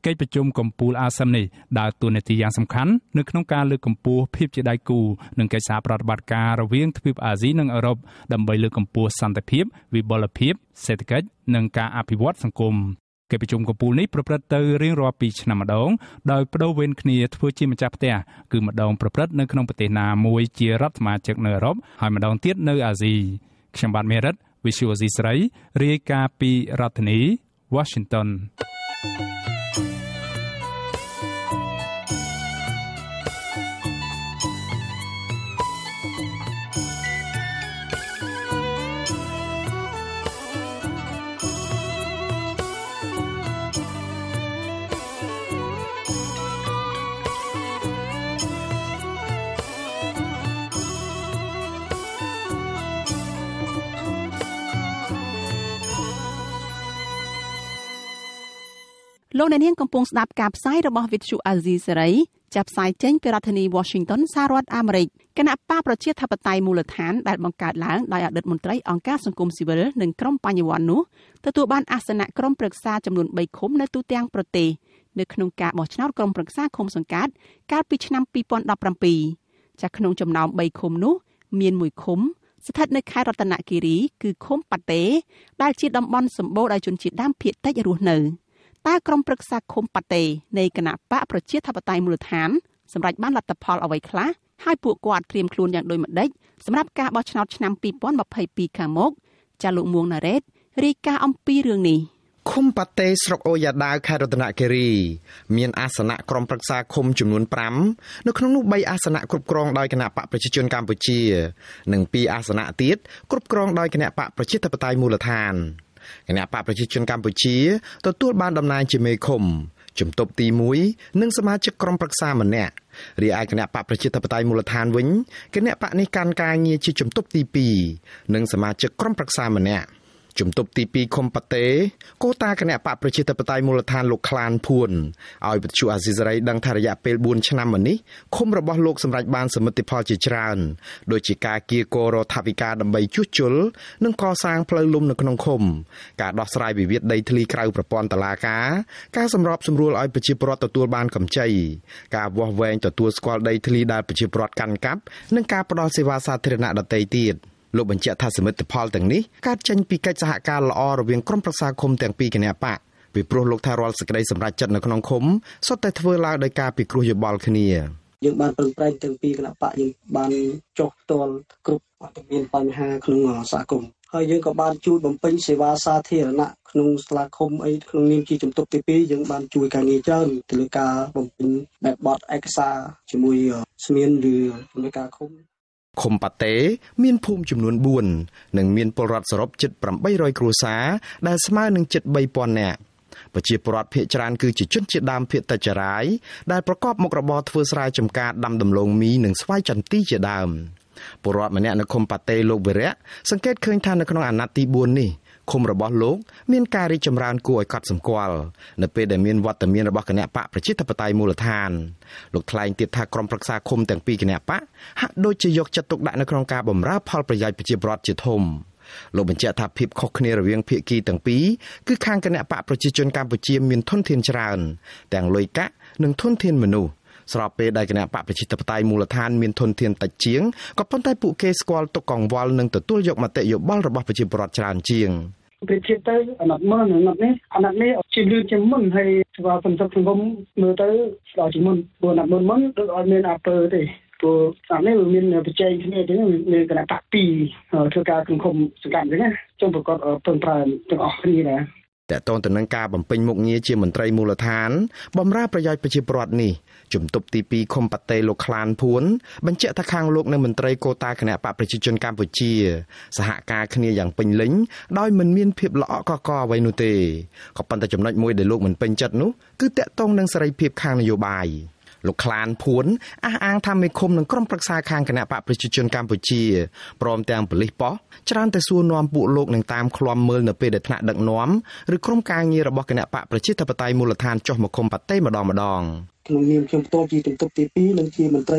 កិច្ចប្រជុំកម្ពុជាអាស៊ាននេះដើរតួនាទីយ៉ាងសំខាន់នៅក្នុងការលើកកម្ពស់ភាពជាដៃគូនិងកិច្ចសហប្រតិបត្តិការរវាងទ្វីបអាស៊ីនិងអឺរ៉ុបដើម្បីលើកកម្ពស់សន្តិភាពវិបុលភាពសេដ្ឋកិច្ចនិងការអភិវឌ្ឍសង្គមកិច្ចប្រជុំកម្ពុជានេះប្រព្រឹត្តទៅរៀងរាល់2ឆ្នាំម្ដងដោយបដូរវេនគ្នាធ្វើជាម្ចាស់ផ្ទះគឺម្ដងប្រព្រឹត្តនៅក្នុងប្រទេសណាមួយជារដ្ឋសមាជិកនៅអឺរ៉ុបហើយម្ដងទៀតនៅអាស៊ីខ្ញុំបាទមេរិត Visual Asia ស្រីរាយការណ៍ពីរដ្ឋធានី Washington លោកអ្នកនាងកំពុងស្ដាប់ការផ្សាយរបស់ VDO អាស៊ីសេរីចាប់ផ្សាយចេញពីរដ្ឋធានី Washington សហរដ្ឋអាមេរិកគណៈបកប្រជាធិបតេយ្យមូលដ្ឋានដែលបង្កើតឡើងដោយអតីតមន្ត្រីអង្គការសង្គមស៊ីវិលនិងក្រុមបញ្ញវន្តនោះទទួលបានអាសនៈក្រុមប្រឹក្សាចំនួន3ឃុំនៅទូទាំងប្រទេសនៅក្នុងការបោះឆ្នោតក្រុមប្រឹក្សាឃុំសង្កាត់កាលពីឆ្នាំ2017ចាក្នុងចំណោម3ឃុំនោះមាន1ឃុំស្ថិតនៅខេត្តរតនគិរីគឺឃុំប៉ាតេដែលជាតំបន់សម្បូរដោយជនជាតិដើមភាគតិចរស់នៅតើក្រុមប្រឹក្សាឃុំប៉ាតេនៃគណៈបកប្រជាធិបតេយ្យមូលដ្ឋានសម្រាប់បានលទ្ធផលអ្វីខ្លះហើយពួកគាត់ត្រៀមខ្លួនយ៉ាងដូចម្តេចសម្រាប់ការបោះឆ្នោតឆ្នាំ2022ខាងមុខចាលោកមួងណារ៉េតរាយការណ៍អំពីរឿងនេះឃុំប៉ាតេស្រុកអូយ៉ាដាវខេត្តរតនគិរីមានអាសនៈក្រុមប្រឹក្សាឃុំចំនួន5នៅក្នុងនោះ3អាសនៈគ្រប់គ្រងដោយគណៈបកប្រជាជនកម្ពុជានិង2អាសនៈទៀតគ្រប់គ្រងដោយគណៈបកប្រជាធិបតេយ្យមូលដ្ឋានគណៈបកប្រជាជនកម្ពុជាទទួលបានតំណែងជាមេឃុំជំទប់ទី1និងសមាជិកក្រុមប្រឹក្សាម្នាក់រីឯគណៈបកប្រជាធិបតេយ្យមូលដ្ឋានវិញគណៈបកនេះកាន់ការងារជាជំទប់ទី2និងសមាជិកក្រុមប្រឹក្សាម្នាក់ជំទប់ទី2ឃុំប៉ាតេកូតាគណៈបកប្រជាធិបតេយ្យមូលដ្ឋានលោកខ្លានភួនឲ្យវិទ្យុអាស៊ីសេរីដឹងថារយៈពេល4ឆ្នាំមកនេះឃុំរបស់លោកសម្រេចបានសមិទ្ធផលជាច្រើនដូចជាការគៀកោរដ្ឋាភិការដើម្បីជួសជុលនិងកសាងផ្លូវលំនៅក្នុងឃុំការដោះស្រាយវិវាទដីធ្លីក្រៅប្រព័ន្ធតុលាការការសម្របសម្រួលឲ្យប្រជាពលរដ្ឋទទួលបានកម្ចីការវាស់វែងទទួលស្គាល់ដីធ្លីដែលប្រជាពលរដ្ឋកាន់កាប់និងការផ្តល់សេវាសាធារណៈដទៃទៀតលោកបញ្ជាក់ថាសមិទ្ធផលទាំងនេះកើតចេញពីកិច្ចសហការល្អរវាងក្រុមប្រឹក្សាឃុំទាំងពីរគណៈបកពីព្រោះលោកថារាល់សេចក្តីសម្រេចចិត្តនៅក្នុងឃុំសុទ្ធតែធ្វើឡើងដោយការពិគ្រោះយោបល់គ្នាយើងបានប្រឹងប្រែងទាំងពីរគណៈបកយើងបានចុះផ្ទាល់គ្រប់អត់មានបញ្ហាក្នុងសហគមន៍ហើយយើងក៏បានជួយបំពេញសេវាសាធារណៈក្នុងសាលាឃុំអីក្នុងនាមជាជំទប់ទី2យើងបានជួយការងារច្រើនទៅលើការបំពេញបែបបទឯកសារជាមួយស្មានឬជំនួយការឃុំឃុំប៉ាតេមានភូមិចំនួន4និងមានពលរដ្ឋសរុបជិត800គ្រួសារដែលស្មើនឹងជិត 3000 នាក់ប្រជាពលរដ្ឋភាគច្រើនគឺជាជនជាតិដើមភាគតិចចារាយដែលប្រកបមុខរបរធ្វើស្រែចម្ការដាំដំឡូងមីនិងស្វាយចន្ទីជាដើមពលរដ្ឋម្នាក់នៅឃុំប៉ាតេលោកវិរៈសង្កេតឃើញថានៅក្នុងអាណត្តិទី4នេះឃុំរបស់លោកមានការរីកចម្រើនគួរឲ្យកត់សម្គាល់នៅពេលដែលមានវត្តមានរបស់គណៈបកប្រជាធិបតេយ្យមូលដ្ឋានលោកថ្លែងទៀតថាក្រុមប្រឹក្សាឃុំទាំងពីរគណៈបកហាក់ដូចជាយកចិត្តទុកដាក់នៅក្នុងការបម្រើផលប្រយោជន៍ប្រជាពលរដ្ឋជាធំលោកបញ្ជាក់ថាភាពខុសគ្នារវាងភាគីទាំងពីរគឺខាងគណៈបកប្រជាជនកម្ពុជាមានធនធានច្រើនទាំងលុយកាក់និងធនធានមនុស្សស្របពេលដែលគណៈបកប្រជាធិបតេយ្យមូលដ្ឋានមានធនធានតិចជាងក៏ប៉ុន្តែពួកគេស្គាល់ទុកកង្វល់និងទទួលយកមតិយោបល់របស់ប្រជាពលរដ្ឋច្រើនជាងពេលជាទៅអាណត្តិមុនអាណត្តិនេះជាលឿនជាមុនហើយស្វាសន្តិសង្គមមើលទៅស្ដាយជាមុនព្រោះអាណត្តិមុនដូចអត់មានអាពើទេព្រោះតាមនេះវាមានបច្ចេកគ្នាអញ្ចឹងមានគណៈបក2ធ្វើការក្នុងឃុំសង្កាត់អញ្ចឹងណាចុះប្រកបពឹងប្រើទាំងអស់គ្នាណាតើតើទៅនឹងការបំពេញមុខងារជាមន្ត្រីមូលដ្ឋានបម្រើប្រយោជន៍ប្រជាពលរដ្ឋនេះជំទប់ទី2ឃុំប៉ាតេលោកខ្លានភួនបញ្ជាក់ថាខាងលោកនិងមន្ត្រីកូតាគណៈបកប្រជាជនកម្ពុជាសហការគ្នាយ៉ាងពេញលេញដោយមិនមានភាពល្អក់កកអ្វីនោះទេក៏ប៉ុន្តែចំណុចមួយដែលលោកមិនពេញចិត្តនោះគឺតាក់ទងនឹងសេរីភាពខាងនយោបាយលោកខ្លានភួនអះអាងថាមេឃុំនិងក្រុមប្រឹក្សាខាងគណៈបកប្រជាជនកម្ពុជាព្រមទាំងប៉ូលីសប៉ុស្តិ៍ច្រើនតែសួរនាំពួកលោកនឹងតាមឃ្លាំមើលនៅពេលដែលថ្នាក់ដឹកនាំឬក្រុមការងាររបស់គណៈបកប្រជាធិបតេយ្យមូលដ្ឋានចុះមកឃុំប៉ាតេម្ដងក្នុងនាមខ្ញុំផ្ទាល់ជាជំទប់ទី2និងជាមន្ត្រី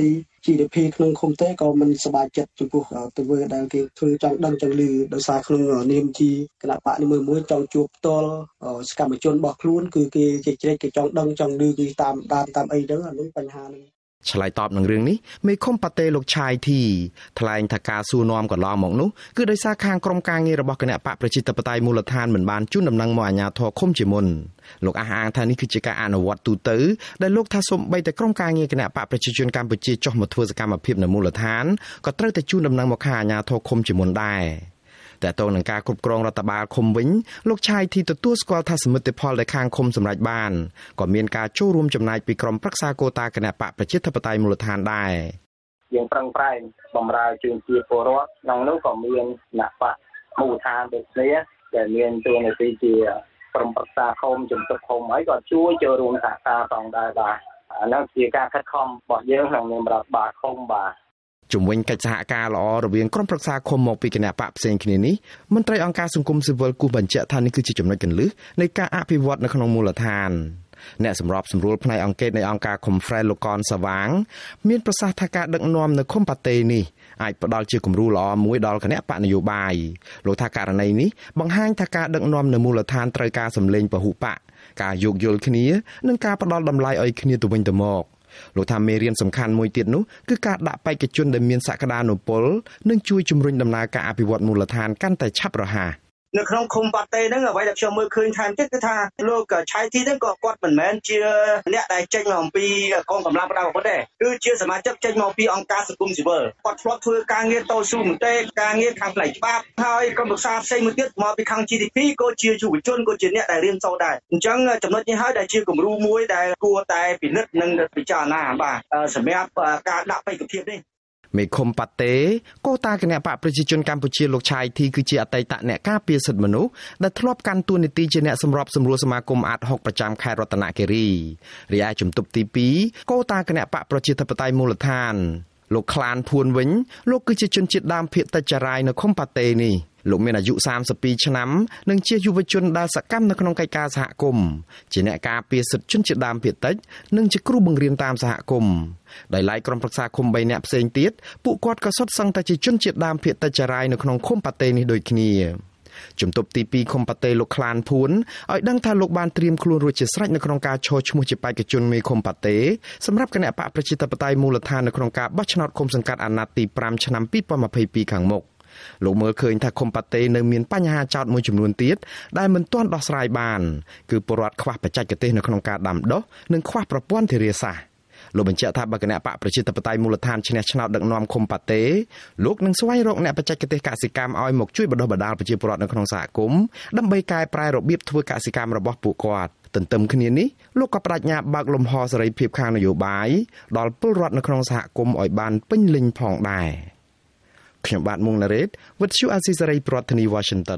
GDP ក្នុងឃុំទេក៏មិនសប្បាយចិត្តចំពោះទៅធ្វើដែលគេធ្វើចង់ដឹងចង់ឮដោយសារក្នុងនាមជាគណៈបកនីមួយៗចង់ជួបផ្ទាល់សកម្មជនរបស់ខ្លួនគឺគេជ្រែកគេចង់ដឹងចង់ឮគឺតាមអីទៅអានោះបញ្ហាហ្នឹងឆ្លើយតបនឹងរឿងនេះមេឃុំប៉ាតេលោកឆាយធីថ្លែងថាការសួរនាំកន្លងមកនោះគឺដោយសារខាងក្រុមការងាររបស់គណៈបកប្រជាធិបតេយ្យមូលដ្ឋានមិនបានជូនដំណឹងមកអាជ្ញាធរឃុំជាមុនលោកអះអាងថានេះគឺជាការអនុវត្តទូទៅដែលលោកថាសូម្បីតែក្រុមការងារគណៈបកប្រជាជនកម្ពុជាចុះមកធ្វើសកម្មភាពនៅមូលដ្ឋានក៏ត្រូវតែជូនដំណឹងមកខាងអាជ្ញាធរឃុំជាមុនដែរតែតើនឹងការគ្រប់គ្រងរដ្ឋបាលឃុំវិញលោកឆាយធីទទួលស្គាល់ថាសមិទ្ធផលដែលខាងឃុំសម្រេចបានក៏មានការចូលរួមចំណែកពីក្រុមប្រឹក្សាកូតាគណៈបកប្រជាធិបតេយ្យមូលដ្ឋានដែរយើងប្រឹងប្រែងបម្រើជូនជាពលរដ្ឋក្នុងនោះក៏មានគណៈបកមូលដ្ឋានដូចគ្នាដែលមានតួនាទីជាក្រុមប្រឹក្សាឃុំជំទាស់ឃុំហើយក៏ជួយចូលរួមសហការផងដែរបាទអានោះជាការខិតខំរបស់យើងក្នុងនាមរដ្ឋបាលឃុំបាទជំវិញកិច្ចសហការល្អរវាងក្រុមប្រឹក្សាឃុំមកពីគណៈបកផ្សេងគ្នានេះមន្ត្រីអង្គការសង្គមស៊ីវិលគូបញ្ជាក់ថានេះគឺជាចំណុចគន្លឹះនៃការអភិវឌ្ឍនៅក្នុងមូលដ្ឋានអ្នកសម្របសម្រួលផ្នែកអង្គការនៃអង្គការ KHMER លោកកនសាវាងមានប្រសាសន៍ថាការដឹកនាំនៅឃុំប៉ាតេនេះអាចផ្ដល់ជាគំរូល្អមួយដល់គណៈបកនយោបាយលោកថាករណីនេះបង្ហាញថាការដឹកនាំនៅមូលដ្ឋានត្រូវការសម្លេងពហុបកការយោគយល់គ្នានិងការផ្ដល់តម្លៃឲ្យគ្នាទៅវិញទៅមកលោកថាមេរៀនសំខាន់មួយទៀតនោះគឺការដាក់បេក្ខជនដែលមានសក្តានុពលនិងជួយជំរុញដំណើរការអភិវឌ្ឍមូលដ្ឋានកាន់តែឆាប់រហ័សនៅក្នុងឃុំប៉ាតេហ្នឹងអ្វីដែលខ្ញុំមើលឃើញថែមទៀតគឺថាលោកឆៃធីហ្នឹងក៏គាត់មិនមែនជាអ្នកដែលចេញមកអំពីកងកម្លាំងប្រដាប់អាវុធទេគឺជាសមាជិកចេញមកពីអង្គការសង្គមស៊ីវិលគាត់ធ្លាប់ធ្វើការងារតស៊ូមតិការងារខាងផ្នែកច្បាប់ហើយក្រុមប្រឹក្សាផ្សេងមួយទៀតមកពីខាង GDP ក៏ជាយុវជនក៏ជាអ្នកដែលរៀនសូត្រដែរអញ្ចឹងចំណុចនេះហើយដែលជាគំរូមួយដែលគួរតែពិនិត្យនិងពិចារណាបាទសម្រាប់ការដាក់បេក្ខភាពនេះមេឃុំប៉ាតេកូតាគណៈបកប្រជាជនកម្ពុជាលោកឆាយធីគឺជាអតីតអ្នកការពារសិទ្ធិមនុស្សដែលធ្លាប់កាន់តួនាទីជាអ្នកសម្របសម្រួលសមាគមអាត60ប្រចាំខេត្តរតនគិរីរីឯជំទប់ទី2កូតាគណៈបកប្រជាធិបតេយ្យមូលដ្ឋានលោកខ្លានភួនវិញលោកគឺជាជនជាតិដើមភាគតិចចារាយនៅឃុំប៉ាតេនេះលោកមានអាយុ32ឆ្នាំនិងជាយុវជនដែលសកម្មនៅក្នុងកិច្ចការសហគមន៍ជាអ្នកការពារសិទ្ធិជនជាតិដើមភាគតិចនិងជាគ្រូបង្រៀនតាមសហគមន៍ដោយឡែកក្រុមប្រឹក្សាឃុំ3នាក់ផ្សេងទៀតពួកគាត់ក៏សុទ្ធសឹងតែជាជនជាតិដើមភាគតិចចារាយនៅក្នុងឃុំប៉ាតេនេះដូចគ្នាជំទប់ទី2ឃុំប៉ាតេលោកខ្លានភួនឲ្យដឹងថាលោកបានត្រៀមខ្លួនរួចជាស្រេចនៅក្នុងការឈរឈ្មោះជាបេក្ខជនមេឃុំប៉ាតេសម្រាប់គណៈបកប្រជាធិបតេយ្យមូលដ្ឋាននៅក្នុងការបោះឆ្នោតឃុំសង្កាត់អាណត្តិទី5ឆ្នាំ2022ខាងមុខលោកមើលឃើញថាឃុំប៉ាតេនៅមានបញ្ហាចោទមួយចំនួនទៀតដែលមិនទាន់ដោះស្រាយបានគឺពលរដ្ឋខ្វះបច្ចេកទេសនៅក្នុងការដាំដុះនិងខ្វះប្រព័ន្ធធារាសាស្ត្រលោកបញ្ជាក់ថាបើគណៈបកប្រជាធិបតេយ្យមូលដ្ឋានឈ្នះឆ្នោតដឹកនាំឃុំប៉ាតេលោកនឹងស្វែងរកអ្នកបច្ចេកទេសកសិកម្មឲ្យមកជួយបណ្ដុះបណ្ដាលប្រជាពលរដ្ឋនៅក្នុងសហគមន៍ដើម្បីកែប្រែរបៀបធ្វើកសិកម្មរបស់ពួកគាត់ទន្ទឹមគ្នានេះលោកក៏បដិញ្ញាបើកលំហសេរីភាពខាងនយោបាយដល់ពលរដ្ឋនៅក្នុងសហគមន៍ឲ្យបានពេញលេញផងដែរខ្ញុំបាទមុងណារ៉េត With you Azisaray ប្រធានាទី Washington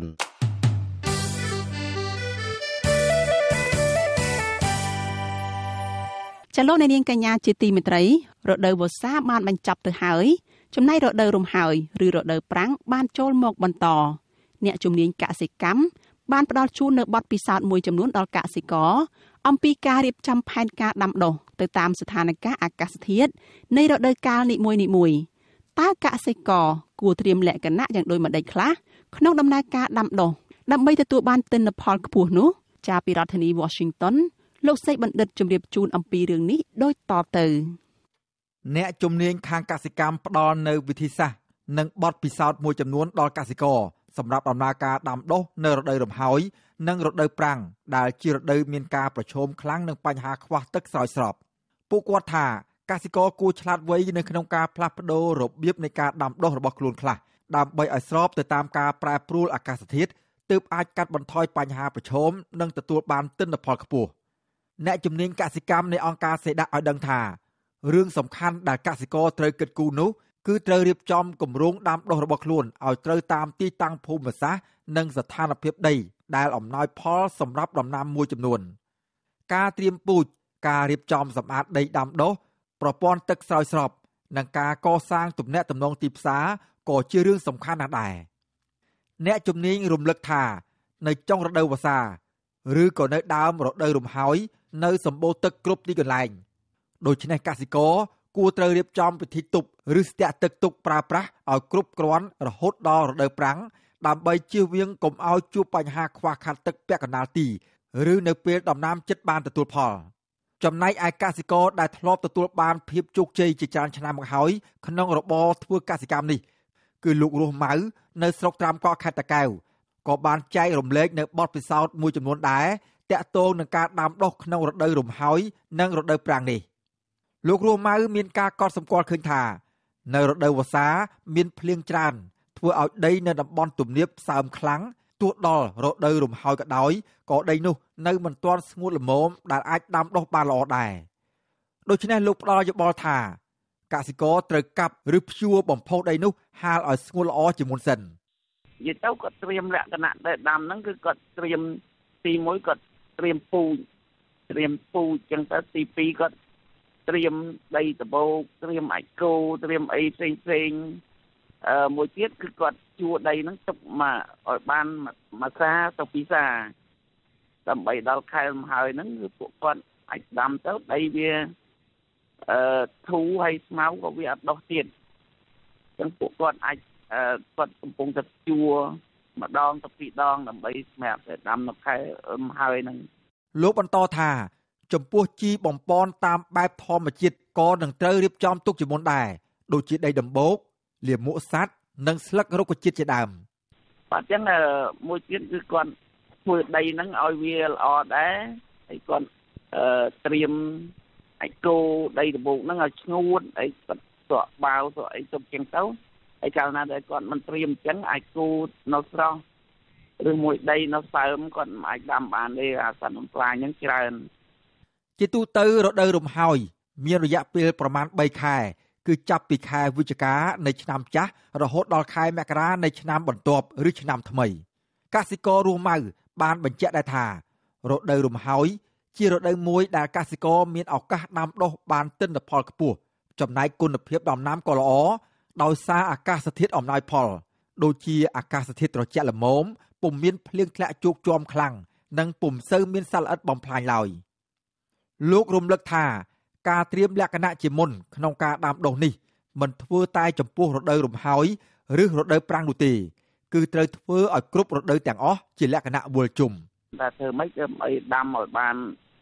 ចលនានាងកញ្ញាជាទីមេត្រីរដូវវស្សាបានបញ្ចប់ទៅហើយចំណែករដូវរំហើយឬរដូវប្រាំងបានចូលមកបន្តអ្នកជំនាញកសិកម្មបានផ្ដល់ជូននៅបទពិសោធន៍មួយចំនួនដល់កសិករអំពីការរៀបចំផែនការដាំដុះទៅតាមស្ថានភាពអាកាសធាតុនៃរដូវកាលនីមួយៗតើកសិករគួរត្រៀមលក្ខណៈយ៉ាងដូចម្តេចខ្លះក្នុងដំណើរការដាំដុះដើម្បីទទួលបានទិន្នផលខ្ពស់នោះចាប់ពីរដ្ឋធានី Washington លោកសេកបណ្ឌិតជម្រាបជូនអំពីរឿងនេះដូចតទៅអ្នកជំនាញខាងកសិកម្មផ្ដល់នៅវិធីសាស្ត្រនិងបទពិសោធន៍មួយចំនួនដល់កសិករសម្រាប់ដំណើរការដាំដុះនៅរដូវរំហើយនិងរដូវប្រាំងដែលជារដូវមានការប្រឈមខ្លាំងនឹងបញ្ហាខ្វះទឹកស្រោចស្រពពួកគាត់ថាកសិករគួរឆ្លាតវៃនៅក្នុងការផ្លាស់ប្ដូររបៀបនៃការដាំដុះរបស់ខ្លួនខ្លះដើម្បីឲ្យស្របទៅតាមការប្រែប្រួលអាកាសធាតុទើបអាចកាត់បន្ថយបញ្ហាប្រឈមនិងទទួលបានទិន្នផលខ្ពស់អ្នកជំនាញកសិកម្មនៃអង្គការសេដាក់ឲ្យដឹងថារឿងសំខាន់ដែលកសិករត្រូវគិតគូរនោះគឺត្រូវរៀបចំគម្រោងដាំដុះរបស់ខ្លួនឲ្យត្រូវតាមទីតាំងភូមិសាស្ត្រនិងស្ថានភាពដីដែលអំណោយផលសម្រាប់ដំណាំមួយចំនួនការត្រៀមពូជការរៀបចំសម្អាតដីដាំដុះប្រព័ន្ធទឹកស្រោចស្រពនិងការកសាងទំនាក់ទំនងទីផ្សារក៏ជារឿងសំខាន់ណាស់ដែរអ្នកជំនាញរំលឹកថានៅចុងរដូវវស្សាឬក៏នៅដើមរដូវរំហើយនៅសម្បូរទឹកគ្រប់ទីកន្លែងដូច្នេះកសិករគួរត្រូវរៀបចំពិធីទប់ឬស្ទាក់ទឹកទុកប្រើប្រាស់ឲ្យគ្រប់គ្រាន់រហូតដល់រដូវប្រាំងដើម្បីជៀសវាងកុំឲ្យជួបបញ្ហាខ្វះខាតទឹកពាក់កណ្ដាលទីឬនៅពេលដំណាំជិតបានទទួលផលចំណែកឯកសិករដែលធ្លាប់ទទួលបានភាពជោគជ័យជាច្រើនឆ្នាំមកហើយក្នុងរបរធ្វើកសិកម្មនេះគឺលោករស់ម៉ៅនៅស្រុកត្រាំកក់ខេត្តតាកែវក៏បានចែករំលែកនៅបទពិសោធន៍មួយចំនួនដែរតាក់ទងនឹងការដាំដុះក្នុងរដូវរំហើយនិងរដូវប្រាំងនេះលោករស់ម៉ៅមានការកត់សម្គាល់ឃើញថានៅរដូវវស្សាមានភ្លៀងច្រើនធ្វើឲ្យដីនៅតំបន់ទំនាបសើមខ្លាំងទោះដល់រដូវរំហើយក៏ដោយក៏ដីនោះនៅមិនទាន់ស្ងួតល្មមដែលអាចដាំដុះបានល្អដែរដូច្នេះលោកផ្ដល់យោបល់ថាកសិករត្រូវកាប់ឬភ្ជួរបំផុសដីនោះហាលឲ្យស្ងួតល្អជាមុនសិននិយាយទៅគាត់ត្រៀមលក្ខណៈដែលដាំហ្នឹងគឺគាត់ត្រៀមទី1គាត់ត្រៀមពូជចឹងទៅទី2គាត់ត្រៀមដីដបោកត្រៀមអាចគោត្រៀមអីផ្សេងមួយទៀតគឺគាត់ជួដីហ្នឹងទុកមកឲ្យបានមួយសាទៅពីរសាដើម្បីដល់ខែលមហើយហ្នឹងគឺពួកគាត់អាចដាំទៅដីវាធូរហើយស្មៅក៏វាអត់ដុះទៀតអញ្ចឹងពួកគាត់អាចគាត់កំពុងតែជួម្ដងទៅពីរដងដើម្បីសម្រាប់ដាំនៅខែមហើយហ្នឹងលោកបន្តថាចំពោះជីបំពន់តាមបែបធម្មជាតិក៏នឹងត្រូវរៀបចំទុកជាមុនដែរដូចជាដីដំបូកលាមកសត្វនិងស្លឹករុក្ខជាតិជាដើមបាទអញ្ចឹងមួយទៀតគឺគាត់ធ្វើដីហ្នឹងឲ្យវាល្អដែរហើយគាត់ត្រៀមអាចគោដីដំបូកហ្នឹងឲ្យស្ងួតអីគាត់ស្រក់បាវស្រក់អីទុកចឹងទៅហើយកាលណាដែលគាត់មិនត្រៀមអញ្ចឹងអាចគោនៅស្រស់ឬមួយដីនៅសើមគាត់មិនអាចដាំបានទេអាសត្វបំផ្លាញហ្នឹងច្រើនជាទូទៅរដូវរំហើយមានរយៈពេលប្រមាណ3ខែគឺចាប់ពីខែវិច្ឆិកានៃឆ្នាំចាស់រហូតដល់ខែមករានៃឆ្នាំបន្ទាប់ឬឆ្នាំថ្មីកសិកររស់ម៉ៅបានបញ្ជាក់ដែរថារដូវរំហើយជារដូវមួយដែលកសិករមានឱកាសដាំដុះបានទិន្នផលខ្ពស់ចំណែកគុណភាពដំណាំក៏ល្អដោយសារអាកាសធាតុអំណោយផលដូចជាអាកាសធាតុត្រជាក់ល្មមពុំមានភ្លៀងធ្លាក់ជោកជាំខ្លាំងនិងពុំសូវមានសត្វល្អិតបំផ្លាញឡើយលោករំលឹកថាការត្រៀមលក្ខណៈជាមុនក្នុងការដាំដុះនេះមិនធ្វើតែចំពោះរដូវរំហើយឬរដូវប្រាំងនោះទេគឺត្រូវធ្វើឲ្យគ្រប់រដូវទាំងអស់ជាលក្ខណៈវល់ជុំតែធ្វើម៉េចឲ្យដាំឲ្យបាន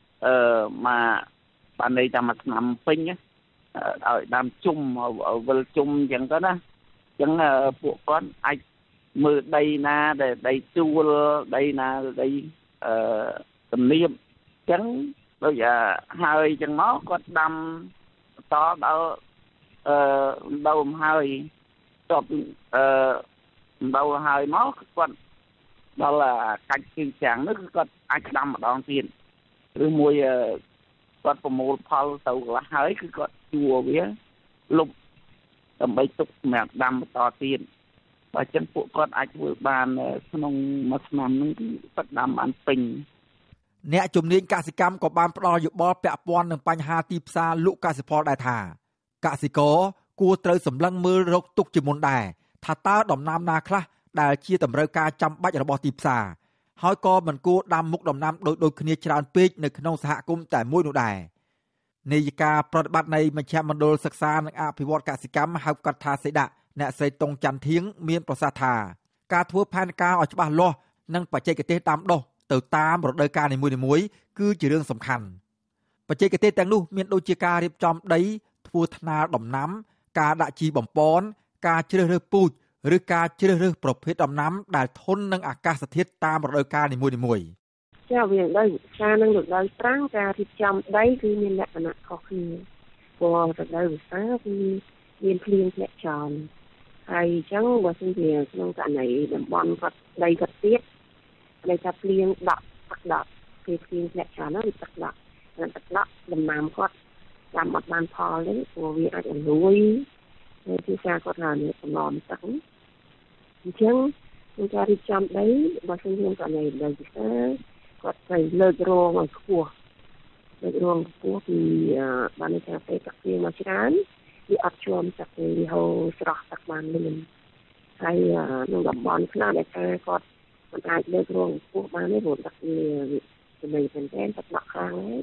បានន័យថាមួយឆ្នាំពេញឲ្យដាំជុំឲ្យវិលជុំអញ្ចឹងទៅណាអញ្ចឹងពួកគាត់អាចមើលដីណាដែលដីជួលដីណាដីទំនាបអញ្ចឹងដូចហើយអញ្ចឹងមកគាត់ដាំតដល់ដូវហើយតបដូវហើយមកគាត់ដល់កាច់ជើងចាំងនោះគឺគាត់អាចដាំម្ដងទៀតឬមួយគាត់ប្រមូលផលទៅកន្លះហើយគឺគាត់ជួវាលុបដើម្បីទុកសម្រាប់ដាំបន្តទៀតបើអញ្ចឹងពួកគាត់អាចធ្វើបានក្នុងមួយឆ្នាំហ្នឹងគឺគាត់ដាំបានពេញអ្នកជំនាញកសិកម្មក៏បានផ្ដល់យោបល់ពាក់ព័ន្ធនឹងបញ្ហាទីផ្សារលក់កសិផលដែរថាកសិករគួរត្រូវសម្លឹងមើលរកទុកជាមុនដែរថាតើដំណាំណាខ្លះដែលជាតម្រូវការចាំបាច់របស់ទីផ្សារហើយក៏មិនគួរដាំមុខដំណាំដូចគ្នាច្រើនពេកនៅក្នុងសហគមន៍តែមួយនោះដែរនាយិកាប្រតិបត្តិនៃមជ្ឈមណ្ឌលសិក្សានិងអភិវឌ្ឍកសិកម្មហៅកាត់ថាសេដាក់អ្នកស្រីតុងច័ន្ទធៀងមានប្រសាសន៍ថាការធ្វើផែនការឲ្យច្បាស់លាស់និងបច្ចេកទេសដាំដុះទៅតាមរដូវកាលនីមួយៗគឺជារឿងសំខាន់បច្ចេកទេសទាំងនោះមានដូចជាការរៀបចំដីធ្វើថ្នាលដំណាំការដាក់ជីបំពន់ការជ្រើសរើសពូជឬការជ្រើសរើសប្រភេទដំណាំដែលធន់នឹងអាកាសធាតុតាមរដូវកាលនីមួយៗចាវាដោយការនឹងរដូវប្រាំងការរៀបចំដីគឺមានលក្ខណៈខុសគ្នាព្រោះរដូវវស្សាគឺមានភ្លៀងធ្លាក់ច្រើនហើយអញ្ចឹងបើសិនជាក្នុងករណីតំបន់គាត់ដីគាត់ទៀតដីថាភ្លៀងដាក់ទឹកដាក់ពេលភ្លៀងធ្លាក់ច្រើនហើយទឹកដាក់ហើយទឹកដាក់ដំណាំគាត់ដាំអត់បានផលទេព្រោះវាអាចរលួយហើយគឺការគាត់ថានេះកំឡំទឹកអញ្ចឹងក្នុងការរៀបចំដីបើសិនជាករណីដីពិសេសគាត់ត្រូវលើករងឲ្យខ្ពស់លើករងខ្ពស់ពីបានន័យថាពេលទឹកភ្លៀងមកច្រើនវាអត់ជាប់ទឹកទេវាហូរស្រស់ទឹកបានលឿនហើយក្នុងតំបន់ខ្លះដែលគាត់មិនអាចលើករងខ្ពស់បានទេព្រោះទឹកវាចំណីមែនទែនទឹកដាក់ខ្លាំងហើយ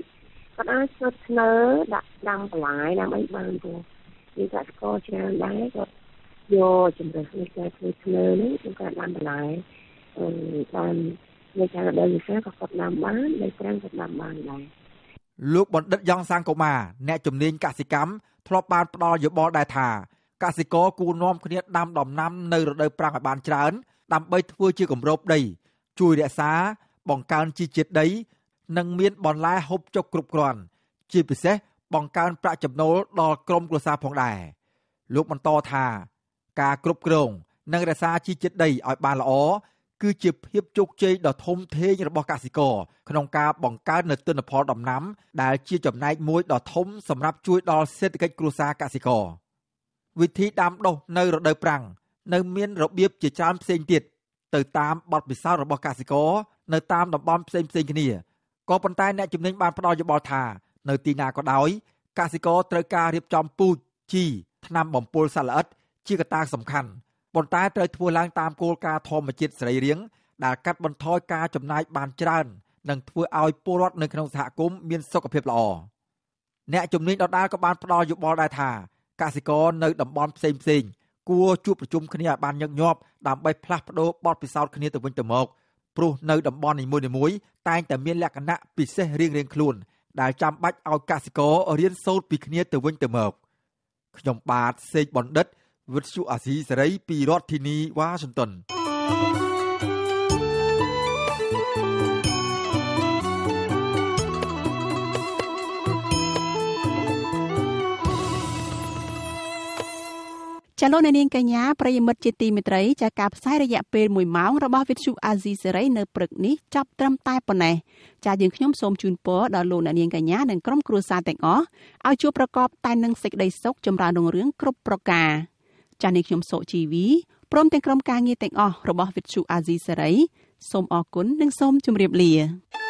គាត់អាចស្និទ្ធស្នើដាក់ដាំបន្លែដើម្បីបានព្រោះមានកសិករច្រើនដែរគាត់យកជំរើសនៃការធ្វើស្នើនេះក្នុងការដាំបន្លែបានในការរដូវវស្សាក៏គាត់ដាំបានដោយប្រាំងគាត់ដាំបានដែរលោកបណ្ឌិតយ៉ងសង្គមាអ្នកជំនាញកសិកម្មធ្លាប់បានផ្ដល់យោបល់ដែរថាកសិករគួរនាំគ្នាដាំដំណាំនៅរដូវប្រាំងឲ្យបានច្រើនដើម្បីធ្វើជាគម្របដីជួយរក្សាបង្កើនជីជាតិដីនិងមានបន្លែហូបចុកគ្រប់គ្រាន់ជាពិសេសបង្កើនប្រាក់ចំណូលដល់ក្រុមគ្រួសារផងដែរលោកបន្តថាការគ្រប់គ្រងនិងរក្សាជីជាតិដីឲ្យបានល្អគឺជាភាពជោគជ័យដ៏ធំធេងរបស់កសិករក្នុងការបង្កើននូវទិន្នផលដំណាំដែលជាចំណែកមួយដ៏ធំសម្រាប់ជួយដល់សេដ្ឋកិច្ចគ្រួសារកសិករវិធីដាំដុះនៅរដូវប្រាំងនៅមានរបៀបជាច្រើនផ្សេងទៀតទៅតាមបទពិសោធន៍របស់កសិករនៅតាមតំបន់ផ្សេងៗគ្នាក៏ប៉ុន្តែអ្នកជំនាញបានផ្ដល់យោបល់ថានៅទីណាក៏ដោយកសិករត្រូវការរៀបចំពូជជីថ្នាំបំពុលសត្វល្អិតជាកត្តាសំខាន់ប៉ុន្តែត្រូវធ្វើឡើងតាមគោលការណ៍ធម្មជាតិសរីរាង្គដែលកាត់បន្ថយការចំណាយបានច្រើននិងធ្វើឲ្យពលរដ្ឋនៅក្នុងសហគមន៍មានសុខភាពល្អអ្នកជំនាញដដែលក៏បានផ្ដល់យោបល់ដែរថាកសិករនៅតំបន់ផ្សេងៗគួរជួបប្រជុំគ្នាឲ្យបានញឹកញាប់ដើម្បីផ្លាស់ប្ដូរបទពិសោធន៍គ្នាទៅវិញទៅមកព្រោះនៅតំបន់នីមួយៗតែងតែមានលក្ខណៈពិសេសរៀងៗខ្លួនដែលចាំបាច់ឲ្យកសិកររៀនសូត្រពីគ្នាទៅវិញទៅមកខ្ញុំបាទសេកបណ្ឌិតវិទ្យុអាស៊ីសេរីពីរដ្ឋធានីវ៉ាស៊ីនតោនចាលោកនាងកញ្ញាប្រិយមិត្តជាទីមេត្រីចាការផ្សាយរយៈពេល1ម៉ោងរបស់វិទ្យុអាស៊ីសេរីនៅព្រឹកនេះចាប់ត្រឹមតែប៉ុណ្ណេះចាយើងខ្ញុំសូមជូនពរដល់លោកនាងកញ្ញានិងក្រុមគ្រួសារទាំងអស់ឲ្យជួបប្រកបតែនឹងសេចក្តីសុខចម្រើនរុងរឿងគ្រប់ប្រការចានេះខ្ញុំសុជីវីព្រមទាំងក្រុមការងារទាំងអស់របស់វិទ្យុអាស៊ីសេរីសូមអរគុណនិងសូមជម្រាបលា